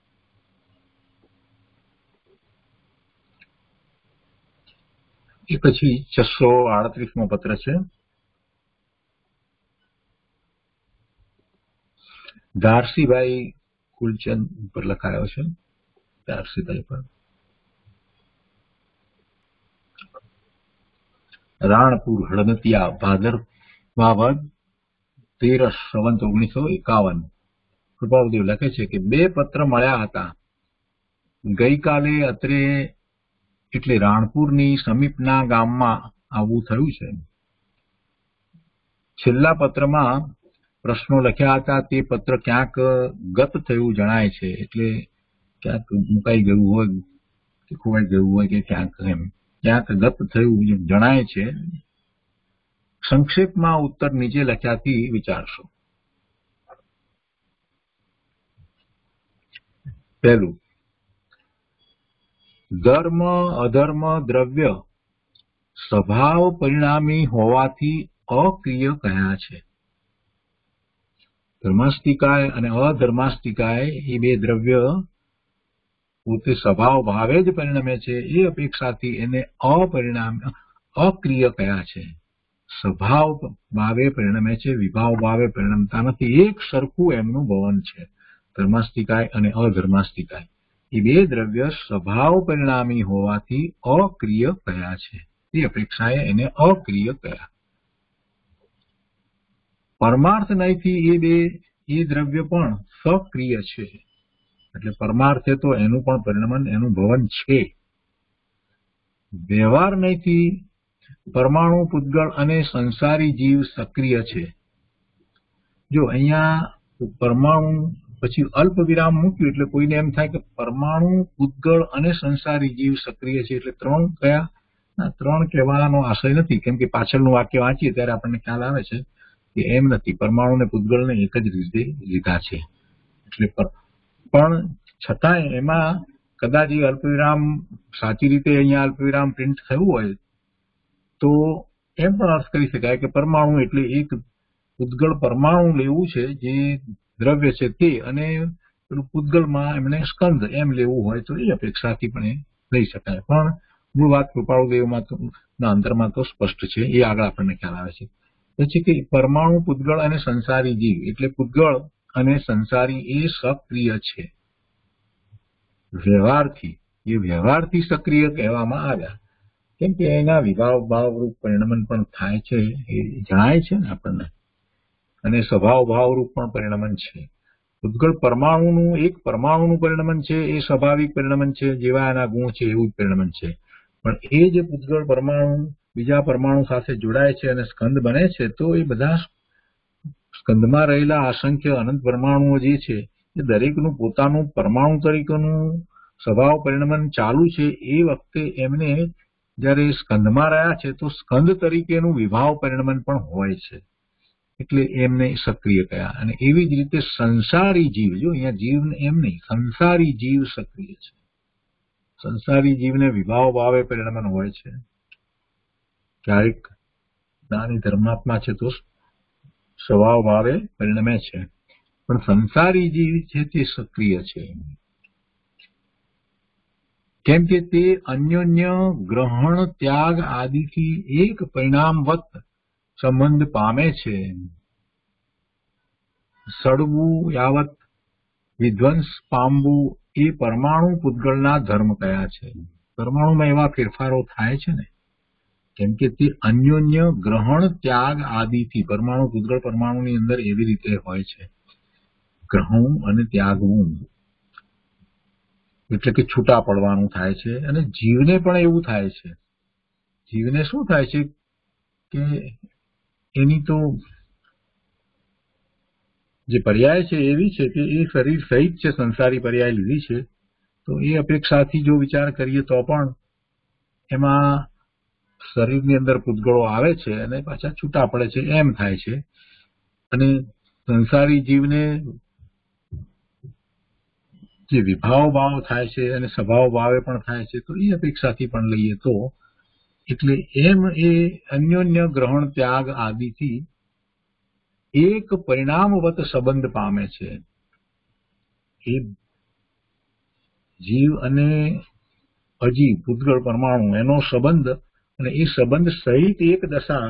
એ પછી છસો આડત્રીસમો પત્ર છે. ધારસીભાઈ કુલચંદ પર લખાયો છે. ધારસીભાઈ પર રાણપુર હળમતિયા ભાદર વાવદ તેરસ સંવંત ઓગણીસો એકાવન. કૃપાળુદેવ લખે છે કે બે પત્ર મળ્યા હતા. ગઈકાલે અત્રે એટલે રાણપુરની સમીપના ગામમાં આવવું થયું છે. છેલ્લા પત્રમાં પ્રશ્નો લખ્યા હતા. તે પત્ર ક્યાંક ગત થયું જણાય છે. એટલે ક્યાંક મુકાઈ ગયું હોય કે ખોવાઈ ગયું હોય કે ક્યાંક એમ ક્યાંક ગત થયું જણાય છે. સંક્ષેપમાં ઉત્તર નીચે લખ્યાથી વિચારશો. પહેલું, ધર્મ અધર્મ દ્રવ્ય સ્વભાવ પરિણામી હોવાથી અક્રિય કહ્યા છે. ધર્માસ્તિકાય અને અધર્માસ્તિકાય એ બે દ્રવ્ય પોતે સ્વભાવ ભાવે જ પરિણમે છે. એ અપેક્ષાથી એને અપરિણામ અક્રિય કહ્યા છે. સ્વભાવ ભાવે પરિણમે છે, વિભાવ ભાવે પરિણમતા નથી. એક સરખું એમનું ભવન છે. ધર્માસ્તિકાય અને અધર્માસ્તિકાય એ બે દ્રવ્ય સ્વભાવ પરિણામી હોવાથી અક્રિય કહ્યા છે. એ અપેક્ષાએ એને અક્રિય કહ્યા. પરમાર્થ નયથી એ બે એ દ્રવ્ય પણ સક્રિય છે. એટલે પરમાર્થે તો એનું પણ પરિણમન, એનું ભવન છે. વ્યવહાર નયથી પરમાણુ, પૂતગળ અને સંસારી જીવ સક્રિય છે. જો અહીંયા પરમાણુ પછી અલ્પ વિરામ મૂક્યું એટલે કોઈને એમ થાય કે પરમાણુ, પૂતગળ અને સંસારી જીવ સક્રિય છે એટલે ત્રણ કયા? ના, ત્રણ કહેવાનો આશય નથી. કેમ કે પાછળનું વાક્ય વાંચીએ ત્યારે આપણને ખ્યાલ આવે છે કે એમ નથી. પરમાણુ ને પૂતગળને એક જ રીતે લીધા છે. એટલે પણ છતાંય એમાં કદાચ એ અલ્પવિરામ સાચી રીતે અહીંયા અલ્પવિરામ પ્રિન્ટ થયું હોય તો એમ પણ અર્થ કરી શકાય કે પરમાણુ એટલે એક પૂતગળ પરમાણુ લેવું છે જે દ્રવ્ય છે તે, અને પેલું પૂતગળમાં એમને સ્કંદ એમ લેવું હોય તો એ અપેક્ષાથી પણ એ લઈ શકાય. પણ મૂળ વાત કૃપાળુદેવમાં તો ના અંતરમાં તો સ્પષ્ટ છે. એ આગળ આપણને ખ્યાલ આવે છે. પછી કે પરમાણુ, પૂતગળ અને સંસારી જીવ એટલે પૂતગળ અને સંસારી એ સક્રિય છે. વ્યવહારથી એ વ્યવહારથી સક્રિય કહેવામાં આવ્યા. કેમ કે એના વિભાવ ભાવરૂપ પરિણમન પણ થાય છે, એ જણાય છે ને આપણને. અને સ્વભાવ ભાવરૂપ પણ પરિણમન છે. પૂતગળ પરમાણુનું એક પરમાણુનું પરિણમન છે, એ સ્વાભાવિક પરિણમન છે. જેવા એના ગુણ છે એવું જ પરિણમન છે. પણ એ જે પૂતગળ પરમાણુ બીજા પરમાણુ સાથે જોડાય છે અને સ્કંદ બને છે, તો એ બધા સ્કંદમાં રહેલા અસંખ્ય અનંત પરમાણુઓ જે છે એ દરેકનું પોતાનું પરમાણુ તરીકેનું સ્વભાવ પરિણમન ચાલુ છે. એ વખતે એમને જયારે સ્કંદમાં રહ્યા છે તો સ્કંદ તરીકેનું વિભાવ પરિણમન પણ હોય છે. એટલે એમને સક્રિય કયા. અને એવી જ રીતે સંસારી જીવ, જો અહીંયા જીવ એમ નહીં, સંસારી જીવ સક્રિય છે. સંસારી જીવને વિભાવ ભાવે પરિણમન હોય છે. ક્યારેક જ્ઞાની ધર્માત્મા છે તો સ્વભાવ ભાવે પરિણમે છે, પણ સંસારી જીવ છે તે સક્રિય છે. કેમ કે તે અન્યોન્ય ગ્રહણ, ત્યાગ આદિથી એક પરિણામવત સંબંધ પામે છે. સડવું યાવત વિધ્વંસ પામવું એ પરમાણુ પૂતગળના ધર્મ કયા છે. પરમાણુમાં એવા ફેરફારો થાય છે ને કેમ કે તે અન્યોન્ય ગ્રહણ ત્યાગ આદિથી પરમાણુ પૂતગળ પરમાણુની અંદર એવી રીતે હોય છે, ગ્રહણ અને ત્યાગવું એટલે કે છૂટા પડવાનું થાય છે. અને જીવને પણ એવું થાય છે. જીવને શું થાય છે કે એની તો જે પર્યાય છે એવી છે કે એ શરીર સહિત છે, સંસારી પર્યાય લીધી છે, તો એ અપેક્ષાથી જો વિચાર કરીએ તો પણ એમાં શરીરની અંદર પૂતગળો આવે છે અને પાછા છૂટા પડે છે એમ થાય છે. અને સંસારી જીવને જે વિભાવ ભાવ થાય છે અને સ્વભાવ ભાવે પણ થાય છે, તો એ અપેક્ષાથી પણ લઈએ તો એટલે એમ એ અન્યોન્ય ગ્રહણ ત્યાગ આદિથી એક પરિણામવત સંબંધ પામે છે. એ જીવ અને અજીવ પૂતગળ પરમાણુ એનો સંબંધ, અને એ સંબંધ સહિત એક દશા,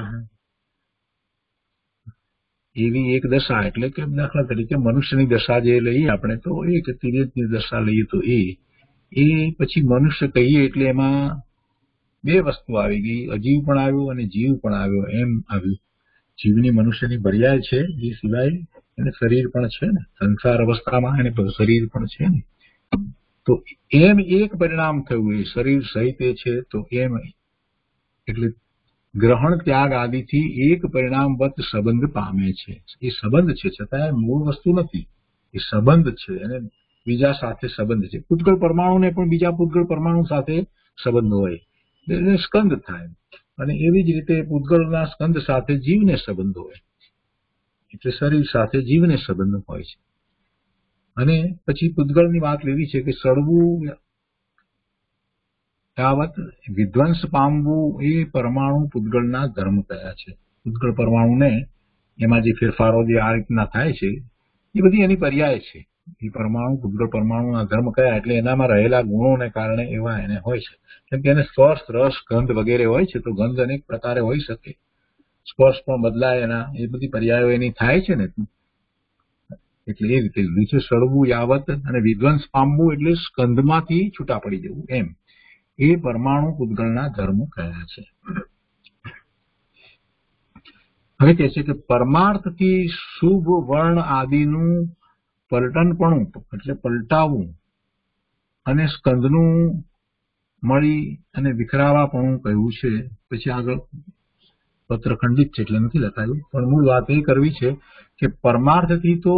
એવી એક દશા એટલે કે દાખલા તરીકે મનુષ્યની દશા જે લઈએ આપણે તો એ કે તિર્યકની દશા લઈએ તો એ એ પછી મનુષ્ય કહીએ એટલે એમાં બે વસ્તુ આવી ગઈ, અજીવ પણ આવ્યો અને જીવ પણ આવ્યો એમ આવ્યું. જીવની મનુષ્યની પર્યાય છે, એ સિવાય એને શરીર પણ છે ને, સંસાર અવસ્થામાં એને શરીર પણ છે ને, તો એમ એક પરિણામ થયું એ શરીર સહિત એ છે. તો એમ એટલે ગ્રહણ ત્યાગ આદિથી એક પરિણામવત સંબંધ પામે છે. એ સંબંધ છે, છતાં મૂળ વસ્તુ નથી, એ સંબંધ છે અને બીજા સાથે સંબંધ છે. પૂતગળ પરમાણુને પણ બીજા પૂતગળ પરમાણુ સાથે સંબંધ હોય એટલે સ્કંદ થાય, અને એવી જ રીતે પૂતગળના સ્કંદ સાથે જીવને સંબંધ હોય એટલે શરીર સાથે જીવને સંબંધ હોય છે. અને પછી પૂતગળની વાત લેવી છે કે સડવું યાવત વિધ્વંસ પામવું એ પરમાણુ પૂતગળના ધર્મ કયા છે. પૂતગળ પરમાણુને એમાં જે ફેરફારો જે આ રીતના થાય છે એ બધી એની પર્યાય છે. એ પરમાણુ પૂતગળ પરમાણુના ધર્મ કયા એટલે એનામાં રહેલા ગુણોને કારણે એવા એને હોય છે. કેમ કે એને સ્પર્શ, રસ, ગંધ વગેરે હોય છે, તો ગંધ અનેક પ્રકારે હોઈ શકે, સ્પર્શ પણ બદલાય, એના એ બધી પર્યાયો એની થાય છે ને, એટલે એ રીતે લીધું છે. સડવું યાવત અને વિધ્વંસ પામવું એટલે સ્કંધમાંથી છૂટા પડી જવું, એમ એ પરમાણુ પૂતગળના ધર્મ કયા છે. હવે કહે છે કે પરમાર્થથી શુભ વર્ણ આદિનું પલટનપણું એટલે પલટાવવું અને સ્કંધનું મળી અને વિખરાવાપણું કહ્યું છે. પછી આગળ પત્ર ખંડિત છે એટલે નથી લખાયું, પણ મૂળ વાત એ કરવી છે કે પરમાર્થથી તો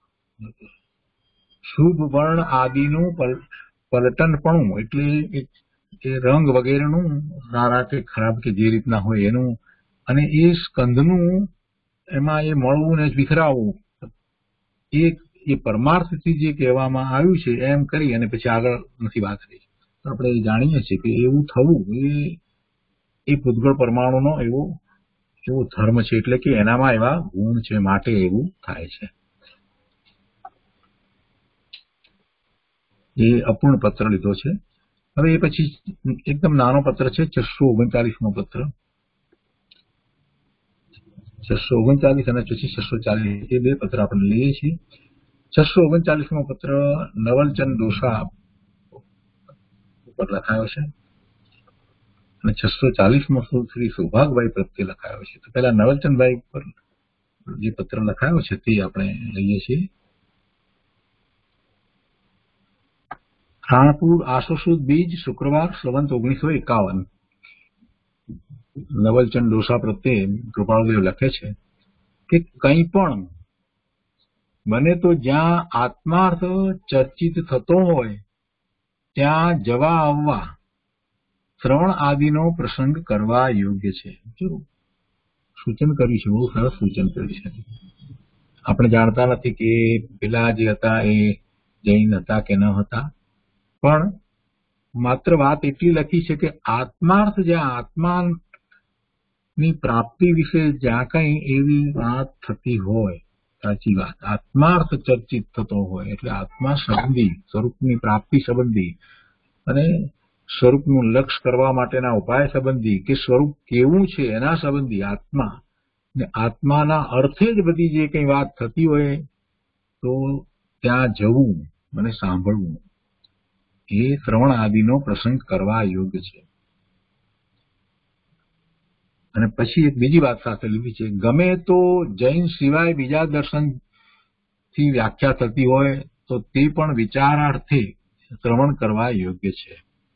શુભ વર્ણ આદિનું પલટનપણું એટલે એ રંગ વગેરેનું સારા કે ખરાબ કે જે રીતના હોય એનું, અને એ સ્કંધનું એમાં એ મળવું ને વિખરાવવું, એ એ પરમાર્થથી જે કહેવામાં આવ્યું છે એમ કરી અને પછી આગળ નથી વાત કરી. આપણે જાણીએ છીએ કે એવું થવું એ એ પૂતગળ પરમાણુનો એવો એવો ધર્મ છે, એટલે કે એનામાં એવા ગુણ છે માટે એવું થાય છે. એ અપૂર્ણ પત્ર લીધો છે. હવે એ પછી એકદમ નાનો પત્ર છે, છસો ઓગણચાલીસમો પત્ર, છસો ઓગણચાલીસ અને પછી છસો ચાલીસ એ બે પત્ર આપણે લઈએ છીએ. છસો ઓગણચાલીસમો પત્ર નવલચંદ ડોસા ઉપર લખાયો છે અને છસો ચાલીસમો શ્રી સૌભાગભાઈ પ્રત્યે લખાયો છે. તો પેલા નવલચંદભાઈ પર જે પત્ર લખાયો છે તે આપણે લઈએ છીએ. રાણપુર આસો સુદ બીજ શુક્રવાર સંવંત ઓગણીસો એકાવન. નવલચંદ ડોસા પ્રત્યે કૃપાળુદેવ લખે છે કે કંઈ પણ બને તો જ્યાં આત્માર્થ ચર્ચિત થતો હોય ત્યાં જવા આવવા શ્રવણ આદિનો પ્રસંગ કરવા યોગ્ય છે. જો સૂચન કર્યું છે, બહુ સરસ સૂચન કર્યું છે. આપણે જાણતા નથી કે પેલા જે હતા એ જૈન હતા કે ન હતા, પણ માત્ર વાત એટલી લખી છે કે આત્માર્થ જ્યાં આત્માની પ્રાપ્તિ વિશે જ્યાં કઈ એવી વાત થતી હોય, સાચી વાત, આત્માર્થ ચર્ચિત થતો હોય એટલે આત્મા સંબંધી, સ્વરૂપની પ્રાપ્તિ સંબંધી અને સ્વરૂપનું લક્ષ્ય કરવા માટેના ઉપાય સંબંધી કે સ્વરૂપ કેવું છે એના સંબંધી આત્મા ને આત્માના અર્થે જ બધી જે કઈ વાત થતી હોય તો ત્યાં જવું અને સાંભળવું એ શ્રવણ આદિનો પ્રસંગ કરવા યોગ્ય છે. અને પછી એક બીજી વાત સાથે લીધી છે, ગમે તો જૈન સિવાય બીજા દર્શન થી વ્યાખ્યા થતી હોય તો તે પણ વિચારાર્થે શ્રવણ કરવા યોગ્ય છે.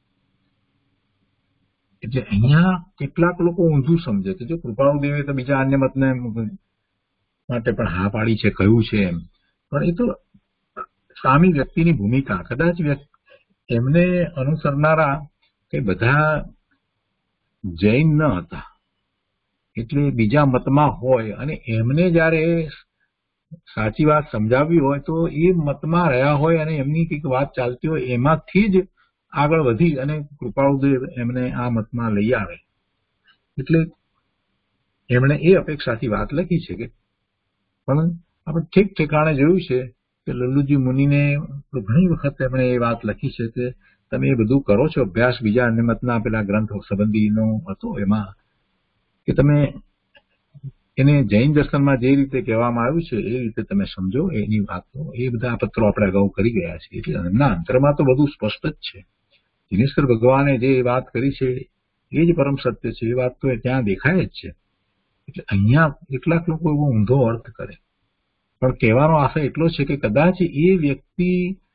એટલે અહીંયા કેટલાક લોકો ઊંધું સમજે કે જો કૃપાળુ દેવે તો બીજા અન્ય મતને માટે પણ હા પાડી છે, કહ્યું છે એમ, પણ એ તો સામી વ્યક્તિની ભૂમિકા, કદાચ એમને અનુસરનારા કે બધા જૈન ન હતા, એટલે બીજા મતમાં હોય અને એમને જયારે સાચી વાત સમજાવવી હોય તો એ મતમાં રહ્યા હોય અને એમની કંઈક વાત ચાલતી હોય એમાંથી જ આગળ વધી અને કૃપાળુદેવ એમને આ મતમાં લઈ આવે. એટલે એમણે એ અપેક્ષાથી વાત લખી છે કે, પણ આપણે ઠીક ઠેકાણે જોયું છે કે લલ્લુજી મુનિને ઘણી વખત એમણે એ વાત લખી છે કે તમે એ બધું કરો છો અભ્યાસ બીજા અન્ય મતના પેલા ગ્રંથો સંબંધીનો હતો એમાં, કે તમે એને જૈન દર્શનમાં જે રીતે કહેવામાં આવ્યું છે એ રીતે તમે સમજો એની વાતો. એ બધા પત્રો આપણે અગાઉ કરી ગયા છે. એટલે એમના અંતરમાં તો બધું સ્પષ્ટ જ છે. દિનેશ્વર ભગવાને જે વાત કરી છે એ જ પરમ સત્ય છે. એ વાત તો ત્યાં દેખાય જ છે. એટલે અહીંયા કેટલાક લોકો એવો ઊંધો અર્થ કરે, પણ કહેવાનો આશય એટલો છે કે કદાચ એ વ્યક્તિ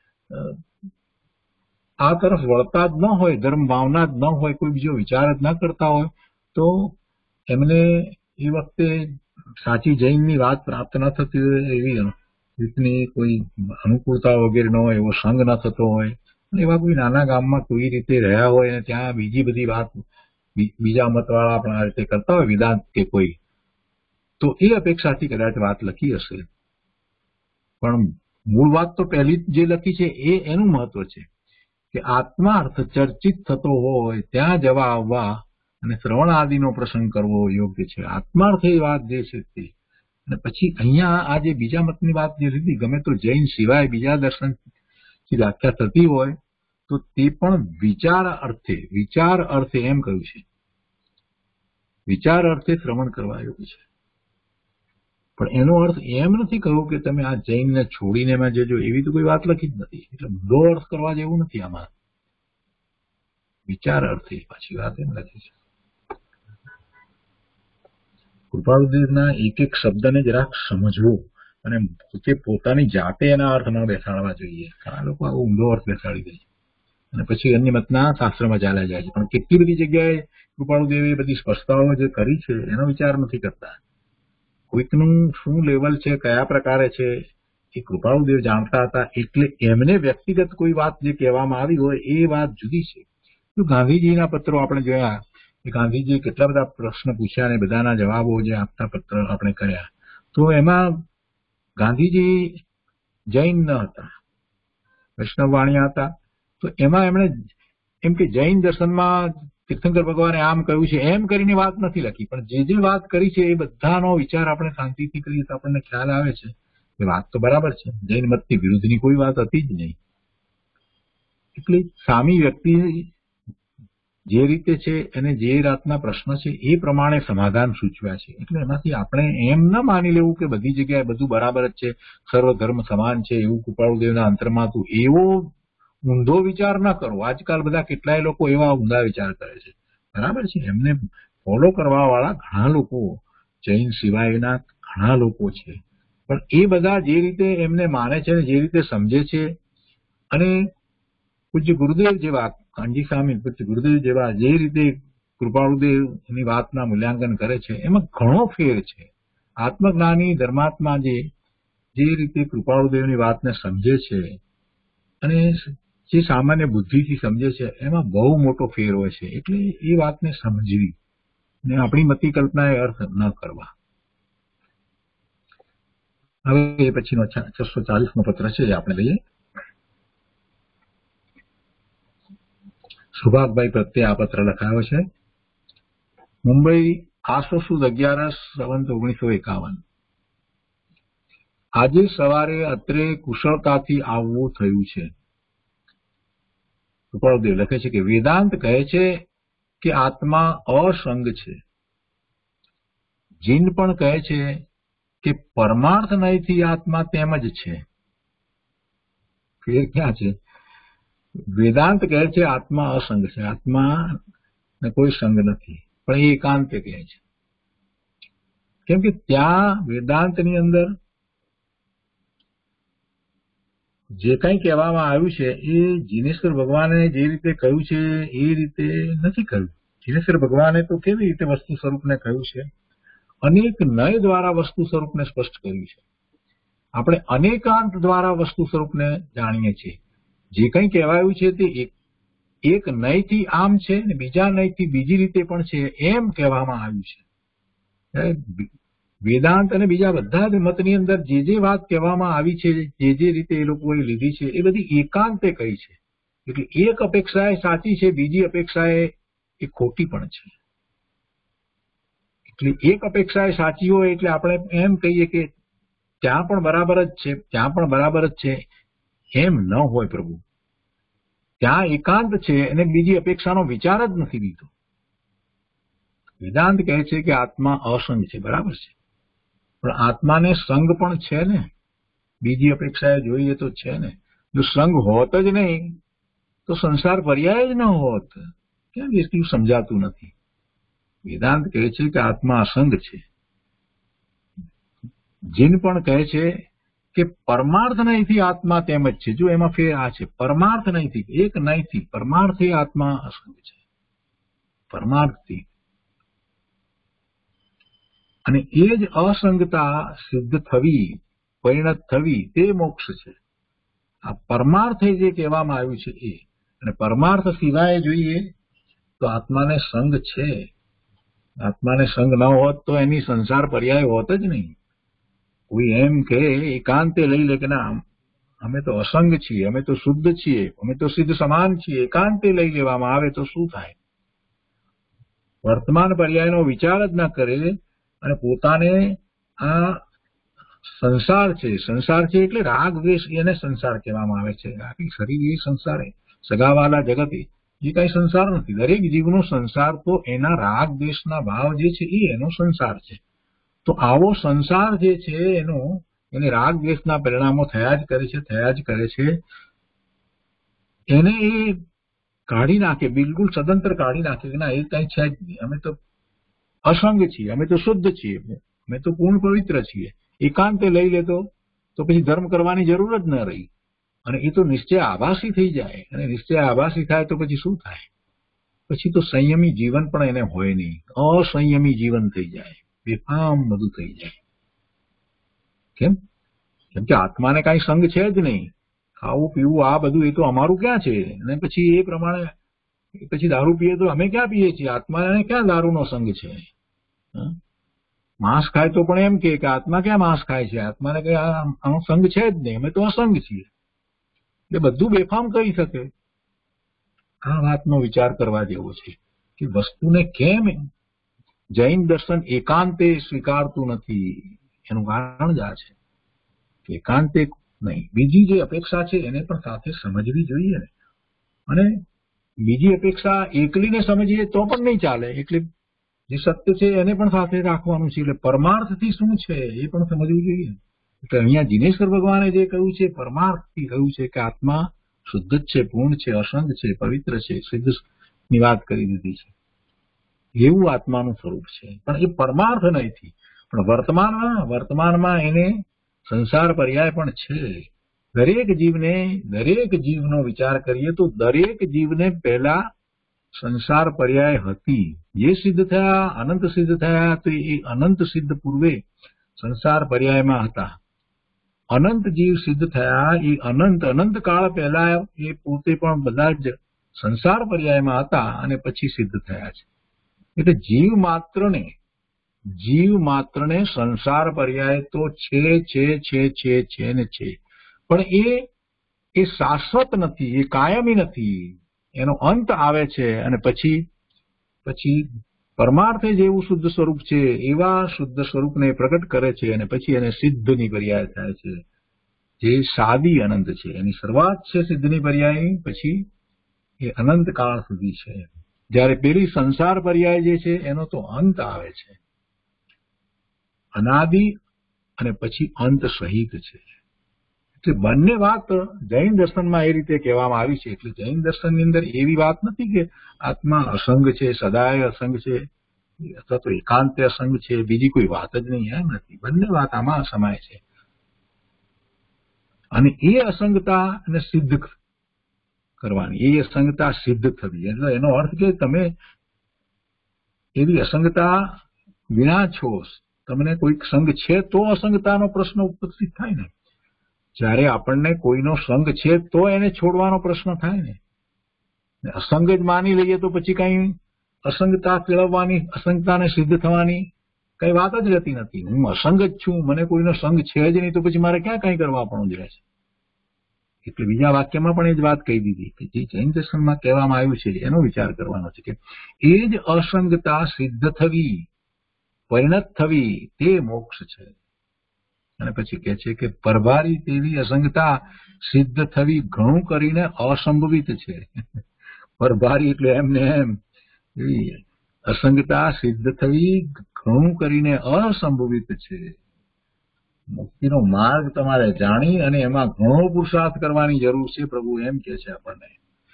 આ તરફ વળતા જ ન હોય, ધર્મ ભાવના જ ન હોય, કોઈ બીજો વિચાર જ ન કરતા હોય, તો એમને એ વખતે સાચી જૈનની વાત પ્રાપ્ત ન થતી હોય, એવી રીતની કોઈ અનુકૂળતા વગેરે ન હોય, એવો સંગ ન થતો હોય, એવા કોઈ નાના ગામમાં કોઈ રીતે રહ્યા હોય અને ત્યાં બીજી બધી વાત બીજા મતવાળા પણ આ રીતે કરતા હોય વેદાંત કે કોઈ, તો એ અપેક્ષાથી કદાચ વાત લખી હશે. પણ મૂળ વાત તો પહેલી જે લખી છે એ એનું મહત્વ છે કે આત્માર્થ ચર્ચિત થતો હોય ત્યાં જવા આવવા અને શ્રવણ આદિનો પ્રસંગ કરવો યોગ્ય છે. આત્માર્થ એ વાત જે છે તે. અને પછી અહીંયા આ જે બીજા મતની વાત જે લીધી, ગમે તો જૈન સિવાય બીજા દર્શન થી વ્યાખ્યા થતી હોય તો તે પણ વિચાર અર્થે, વિચાર અર્થે એમ કહ્યું છે, વિચાર અર્થે શ્રવણ કરવા યોગ્ય છે. પણ એનો અર્થ એમ નથી કહ્યું કે તમે આ જૈનને છોડીને એમાં જજો, એવી તો કોઈ વાત લખી જ નથી. એટલે બધો અર્થ કરવા જેવું નથી આમાં. વિચાર અર્થે પાછી વાત એમ લખી છે. કૃપાળુદેવના એક એક શબ્દને જરાક સમજવો અને પોતે પોતાની જાતે એના અર્થ ન બેસાડવા જોઈએ. ઘણા લોકો આવો ઊંધો અર્થ બેસાડી દે છે અને પછી અન્ય મતના શાસ્ત્રમાં ચાલ્યા જાય છે. પણ કેટલી બધી જગ્યાએ કૃપાળુદેવે બધી સ્પષ્ટતાઓ જે કરી છે એનો વિચાર નથી કરતા. કોઈકનું શું લેવલ છે, કયા પ્રકારે છે, એ કૃપાળુદેવ જાણતા હતા. એટલે એમને વ્યક્તિગત કોઈ વાત જે કહેવામાં આવી હોય એ વાત જુદી છે. તો ગાંધીજીના પત્રો આપણે જોયા કે ગાંધીજીએ કેટલા બધા પ્રશ્ન પૂછ્યા અને બધાના જવાબો જે આપતા પત્ર આપણે કર્યા, તો એમાં ગાંધીજી જૈન ન હતા, વૈષ્ણવ વાણિયા હતા. તો એમાં એમણે એમ કે જૈન દર્શનમાં તીર્થંકર ભગવાને આમ કહ્યું છે એમ કરીને વાત નથી લખી, પણ જે જે વાત કરી છે એ બધાનો વિચાર આપણે શાંતિથી કરીએ તો આપણને ખ્યાલ આવે છે કે વાત તો બરાબર છે. જૈન મતની વિરુદ્ધની કોઈ વાત હતી જ નહીં. એટલે સામી વ્યક્તિ જે રીતે છે અને જે રાતના પ્રશ્ન છે એ પ્રમાણે સમાધાન સૂચવ્યા છે. એટલે એમાંથી આપણે એમ ન માની લેવું કે બધી જગ્યાએ બધું બરાબર જ છે, સર્વ ધર્મ સમાન છે, એવું કૃપાળુદેવના અંતરમાં હતું, એવો ઊંધો વિચાર ન કરો. આજકાલ બધા કેટલાય લોકો એવા ઊંધા વિચાર કરે છે. બરાબર છે, એમને ફોલો કરવા વાળા ઘણા લોકો જૈન સિવાયના ઘણા લોકો છે, પણ એ બધા જે રીતે એમને માને છે, જે રીતે સમજે છે, અને પૂજ્ય ગુરુદેવ જેવા કાનજી સ્વામી, પૂજ્ય ગુરુદેવ જેવા જે રીતે કૃપાળુદેવની વાતના મૂલ્યાંકન કરે છે એમાં ઘણો ફેર છે. આત્મજ્ઞાની ધર્માત્મા જે જે રીતે કૃપાળુદેવની વાતને સમજે છે અને જે સામાન્ય બુદ્ધિથી સમજે છે એમાં બહુ મોટો ફેર હોય છે. એટલે એ વાતને સમજવી ને આપણી મતિ કલ્પના એ અર્થ ન કરવા. હવે એ પછીનો છસો ચાલીસ નો પત્ર છે આપણે લઈએ. સુભાગભાઈ પ્રત્યે આ પત્ર લખાયો છે. મુંબઈ આસો સુદ અગિયારસ સંવંત ઓગણીસો એકાવન. આજે સવારે અત્રે કુશળતાથી આવવું થયું છે. કૃપાળુદેવ લખે છે કે વેદાંત કહે છે કે આત્મા અસંગ છે. જીન પણ કહે છે કે પરમાર્થ નયથી આત્મા તેમ જ છે. ફેર ક્યાં છે? વેદાંત કહે છે આત્મા અસંગ છે, આત્મા ને કોઈ સંગ નથી, પણ એ એકાંતે કહે છે. કેમ કે ત્યાં વેદાંતની અંદર જે કંઈ કહેવામાં આવ્યું છે એ જીનેશ્વર ભગવાને જે રીતે કહ્યું છે એ રીતે નથી કહ્યું. જીનેશ્વર ભગવાને તો કેવી રીતે વસ્તુ સ્વરૂપને કહ્યું છે? અનેક નય દ્વારા વસ્તુ સ્વરૂપને સ્પષ્ટ કર્યું છે. આપણે અનેકાંત દ્વારા વસ્તુ સ્વરૂપને જાણીએ છીએ. જે કંઈ કહેવાયું છે તે એક એક નયથી આમ છે ને બીજા નયથી બીજી રીતે પણ છે એમ કહેવામાં આવ્યું છે. વેદાંત અને બીજા બધા જ મતની અંદર જે જે વાત કહેવામાં આવી છે, જે જે રીતે એ લોકોએ લીધી છે, એ બધી એકાંતે કહી છે. એટલે એક અપેક્ષાએ સાચી છે, બીજી અપેક્ષાએ એ ખોટી પણ છે. એટલે એક અપેક્ષાએ સાચી હોય એટલે આપણે એમ કહીએ કે ત્યાં પણ બરાબર જ છે, ત્યાં પણ બરાબર જ છે, એમ ન હોય પ્રભુ. ત્યાં એકાંત છે અને બીજી અપેક્ષાનો વિચાર જ નથી લીધો. વેદાંત કહે છે કે આત્મા અસંગ છે, બરાબર છે, પણ આત્માને સંગ પણ છે ને. બીજી અપેક્ષાએ જોઈએ તો છે ને. જો સંગ હોત જ નહીં તો સંસાર પર્યાય જ ન હોત. કેમ એટલું સમજાતું નથી? વેદાંત કહે છે કે આત્મા અસંગ છે. જીન પણ કહે છે કે પરમાર્થ નહીંથી આત્મા તેમ જ છે. જો એમાં ફેર આ છે, પરમાર્થ નહીંથી, એક નહીંથી પરમાર્થથી આત્મા અસંગ છે. પરમાર્થથી. અને એ જ અસંગતા સિદ્ધ થવી, પરિણત થવી, તે મોક્ષ છે. આ પરમાર્થે જે કહેવામાં આવ્યું છે એ. અને પરમાર્થ સિવાય જોઈએ તો આત્માને સંગ છે. આત્માને સંગ ન હોત તો એની સંસાર પર્યાય હોત જ નહીં. કોઈ એમ કે એકાંતે લઈ લે કે ના અમે તો અસંગ છીએ, અમે તો શુદ્ધ છીએ, અમે તો સિદ્ધ સમાન છીએ, એકાંતે લઈ લેવામાં આવે તો શું થાય? વર્તમાન પર્યાયનો વિચાર જ ના કરે અને પોતાને આ સંસાર છે, સંસાર છે એટલે રાગ દ્વેષ એને સંસાર કહેવામાં આવે છે. આખી શરીર એ સંસાર, સગાવાલા જગત એ કઈ સંસાર નથી. દરેક જીવનો સંસાર તો એના રાગ દ્વેષના ભાવ જે છે એ એનો સંસાર છે. તો આવો સંસાર જે છે એનો એને રાગ દ્વેષના પરિણામો થયા જ કરે છે, થયા જ કરે છે. એને એ કાઢી નાખે, બિલકુલ સદંતર કાઢી નાખે કે ના એ કઈ છે જ નહીં. અમે તો અસંગ છીએ, અમે તો શુદ્ધ છીએ, અમે તો પૂર્ણ પવિત્ર છીએ. એકાંતે લઈ લેતો તો પછી ધર્મ કરવાની જરૂર જ ન રહી. અને એ તો નિશ્ચય આભાસી થઈ જાય. અને નિશ્ચય આભાસી થાય તો પછી શું થાય? પછી તો સંયમી જીવન પણ એને હોય નહીં. અસંયમી જીવન થઈ જાય, બેફામ બધું થઈ જાય. કેમ? કેમ કે આત્માને કાંઈ સંગ છે જ નહીં. ખાવું પીવું આ બધું એ તો અમારું ક્યાં છે? અને પછી એ પ્રમાણે પછી દારૂ પીએ તો અમે ક્યાં પીએ છીએ? આત્માને ક્યાં દારૂનો સંગ છે? માંસ ખાય તો પણ એમ કે આત્મા ક્યાં માંસ ખાય છે? આત્માને કઈ આનો સંગ છે જ નહીં, અમે તો અસંગ છીએ. એટલે બધું બેફામ કહી શકે. આ વાતનો વિચાર કરવા જેવો છે કે વસ્તુને કેમ જૈન દર્શન એકાંતે સ્વીકારતું નથી. એનું કારણ જ આ છે કે એકાંતે નહીં, બીજી જે અપેક્ષા છે એને પણ સાથે સમજવી જોઈએ ને. અને બીજી અપેક્ષા એકલીને સમજીએ તો પણ નહીં ચાલે. એટલે જે સત્ય છે એને પણ સાથે રાખવાનું છે. એટલે પરમાર્થથી શું છે એ પણ સમજવું જોઈએ. એટલે અહીંયા જીનેશ્વર ભગવાને જે કહ્યું છે પરમાર્થથી કહ્યું છે કે આત્મા શુદ્ધ જ છે, પૂર્ણ છે, અસંગ છે, પવિત્ર છે, સિદ્ધ ની વાત કરી દીધી છે. એવું આત્માનું સ્વરૂપ છે. પણ એ પરમાર્થ નથી. પણ વર્તમાનમાં વર્તમાનમાં એને સંસાર પર્યાય પણ છે. દરેક જીવને દરેક જીવનો વિચાર કરીએ તો દરેક જીવને પહેલા સંસાર પર્યાય હતી. જે સિદ્ધ થયા, અનંત સિદ્ધ થયા, તો એ અનંત સિદ્ધ પૂર્વે સંસાર પર્યાયમાં હતા. અનંત જીવ સિદ્ધ થયા એ અનંત અનંત કાળ પહેલા એ પોતે પણ બધા જ સંસાર પર્યાયમાં હતા અને પછી સિદ્ધ થયા છે. એટલે જીવ માત્રને જીવ માત્રને સંસાર પર્યાય તો છે છે છે છે છે ને છે. પણ એ એ શાશ્વત નથી, એ કાયમી નથી. એનો અંત આવે છે અને પછી પછી પરમાર્થે જેવું શુદ્ધ સ્વરૂપ છે એવા શુદ્ધ સ્વરૂપને પ્રગટ કરે છે અને પછી એને સિદ્ધની પર્યાય થાય છે. જે સાદી અનંત છે, એની શરૂઆત છે સિદ્ધની પર્યાય, પછી એ અનંત કાળ સુધી છે. જ્યારે પેલી સંસાર પર્યાય જે છે એનો તો અંત આવે છે, અનાદિ અને પછી અંત સહિત છે. એટલે બંને વાત જૈન દર્શનમાં એ રીતે કહેવામાં આવી છે. એટલે જૈન દર્શનની અંદર એવી વાત નથી કે આત્મા અસંગ છે, સદાય અસંગ છે. અથવા તો એકાંત અસંગ છે, બીજી કોઈ વાત જ નહીં, એમ નથી. બંને વાત આમાં સમાય છે. અને એ અસંગતાને સિદ્ધ કરવાની, એ અસંગતા સિદ્ધ થવી, એટલે એનો અર્થ કે તમે એવી અસંગતા વિના છો. તમને કોઈક સંગ છે તો અસંગતાનો પ્રશ્ન ઉપસ્થિત થાય ને. જ્યારે આપણને કોઈનો સંગ છે તો એને છોડવાનો પ્રશ્ન થાય ને. અસંગ જ માની લઈએ તો પછી કઈ અસંગતા કેળવવાની, અસંગતાને સિદ્ધ થવાની કઈ વાત જ રહેતી નથી. હું અસંગ જ છું, મને કોઈનો સંગ છે જ નહીં, તો પછી મારે ક્યાં કઈ કરવા પણ જ રહે છે. એટલે બીજા વાક્યમાં પણ એ જ વાત કહી દીધી કે જે જૈન દર્શનમાં કહેવામાં આવ્યું છે એનો વિચાર કરવાનો છે કે એ જ અસંગતા સિદ્ધ થવી, પરિણત થવી, તે મોક્ષ છે. અને પછી કહે છે કે પરભારી તેવી અસંગતા સિદ્ધ થવી ઘણું કરીને અસંભવિત છે. પરભારી એટલે એમને એમ અસંગતા સિદ્ધ થવી ઘણું કરીને અસંભવિત છે. મુક્તિનો માર્ગ તમારે જાણી અને એમાં ઘણો પુરુષાર્થ કરવાની જરૂર છે. પ્રભુ એમ કે છે આપણને,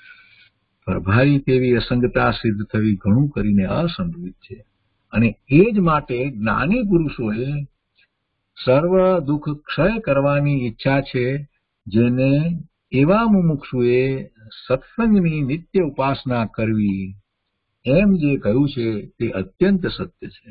પરભારી તેવી અસંગતા સિદ્ધ થવી ઘણું કરીને અસંભવિત છે. અને એ જ માટે જ્ઞાની પુરુષોએ સર્વ દુઃખ ક્ષય કરવાની ઈચ્છા છે, જેને એવા મુમુક્ષુએ સત્સંગની નિત્ય ઉપાસના કરવી, એમ જે કહ્યું છે તે અત્યંત સત્ય છે.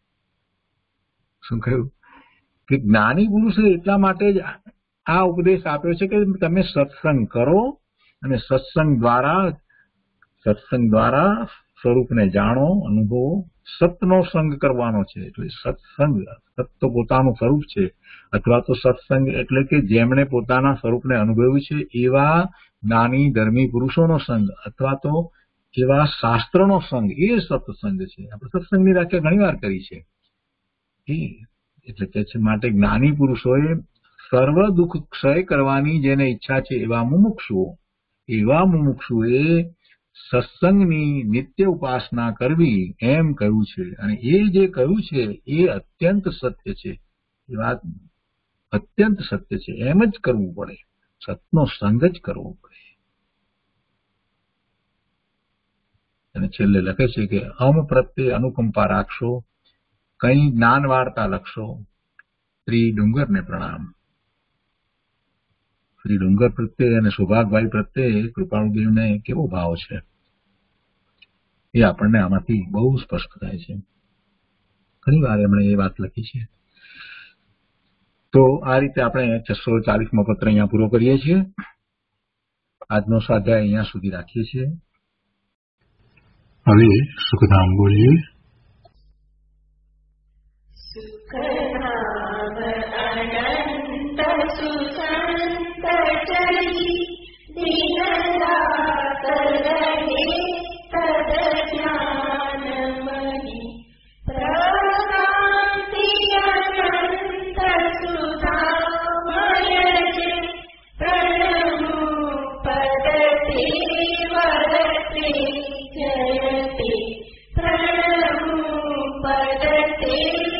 શું કહ્યું? કે જ્ઞાની પુરુષે એટલા માટે જ આ ઉપદેશ આપ્યો છે કે તમે સત્સંગ કરો અને સત્સંગ દ્વારા સત્સંગ દ્વારા સ્વરૂપને જાણો, અનુભવો. સતનો સંગ કરવાનો છે. એટલે સત્સંગ, સત તો પોતાનું સ્વરૂપ છે, અથવા તો સત્સંગ એટલે કે જેમણે પોતાના સ્વરૂપને અનુભવ્યું છે એવા જ્ઞાની ધર્મી પુરુષોનો સંગ, અથવા તો એવા શાસ્ત્રનો સંગ, એ સત્સંગ છે. આપણે સત્સંગની વ્યાખ્યા ઘણી વાર કરી છે. એ એટલે કે છે માટે જ્ઞાની પુરુષોએ સર્વ દુઃખ ક્ષય કરવાની જેને ઈચ્છા છે એવા મુમુક્ષુઓ, એવા મુમુક્ષુએ સત્સંગની નિત્ય ઉપાસના કરવી, એમ કહ્યું છે. અને એ જે કહ્યું છે એ અત્યંત સત્ય છે. એ વાત અત્યંત સત્ય છે. એમ જ કરવું પડે, સતનો સંગ જ કરવો પડે. અને છેલ્લે લખે છે કે અમ પ્રત્યે અનુકંપા રાખશો, કઈ જ્ઞાન વાર્તા લખશો. શ્રી ડુંગરને પ્રણામ. શ્રી ડુંગર પ્રત્યે અને સૌભાગભાઈ પ્રત્યે કૃપાળુદેવને કેવો ભાવ છે એ આપણને આમાંથી બહુ સ્પષ્ટ થાય છે. ઘણી વાર એમણે એ વાત લખી છે. તો આ રીતે આપણે છસો ચાલીસમો પત્ર અહીંયા પૂરો કરીએ છીએ. આજનો સ્વાધ્યાય અહીંયા સુધી રાખીએ છીએ. હવે સુખધામ બોલીએ. સુખધામ અનંત સુસંત ચરી દીનદાત રહે તદ જ્ઞાન મહી પ્રકાંતિ અનંત સુધામય છે પ્રણમો પદતે વરતે જયતે પ્રણમો પદતે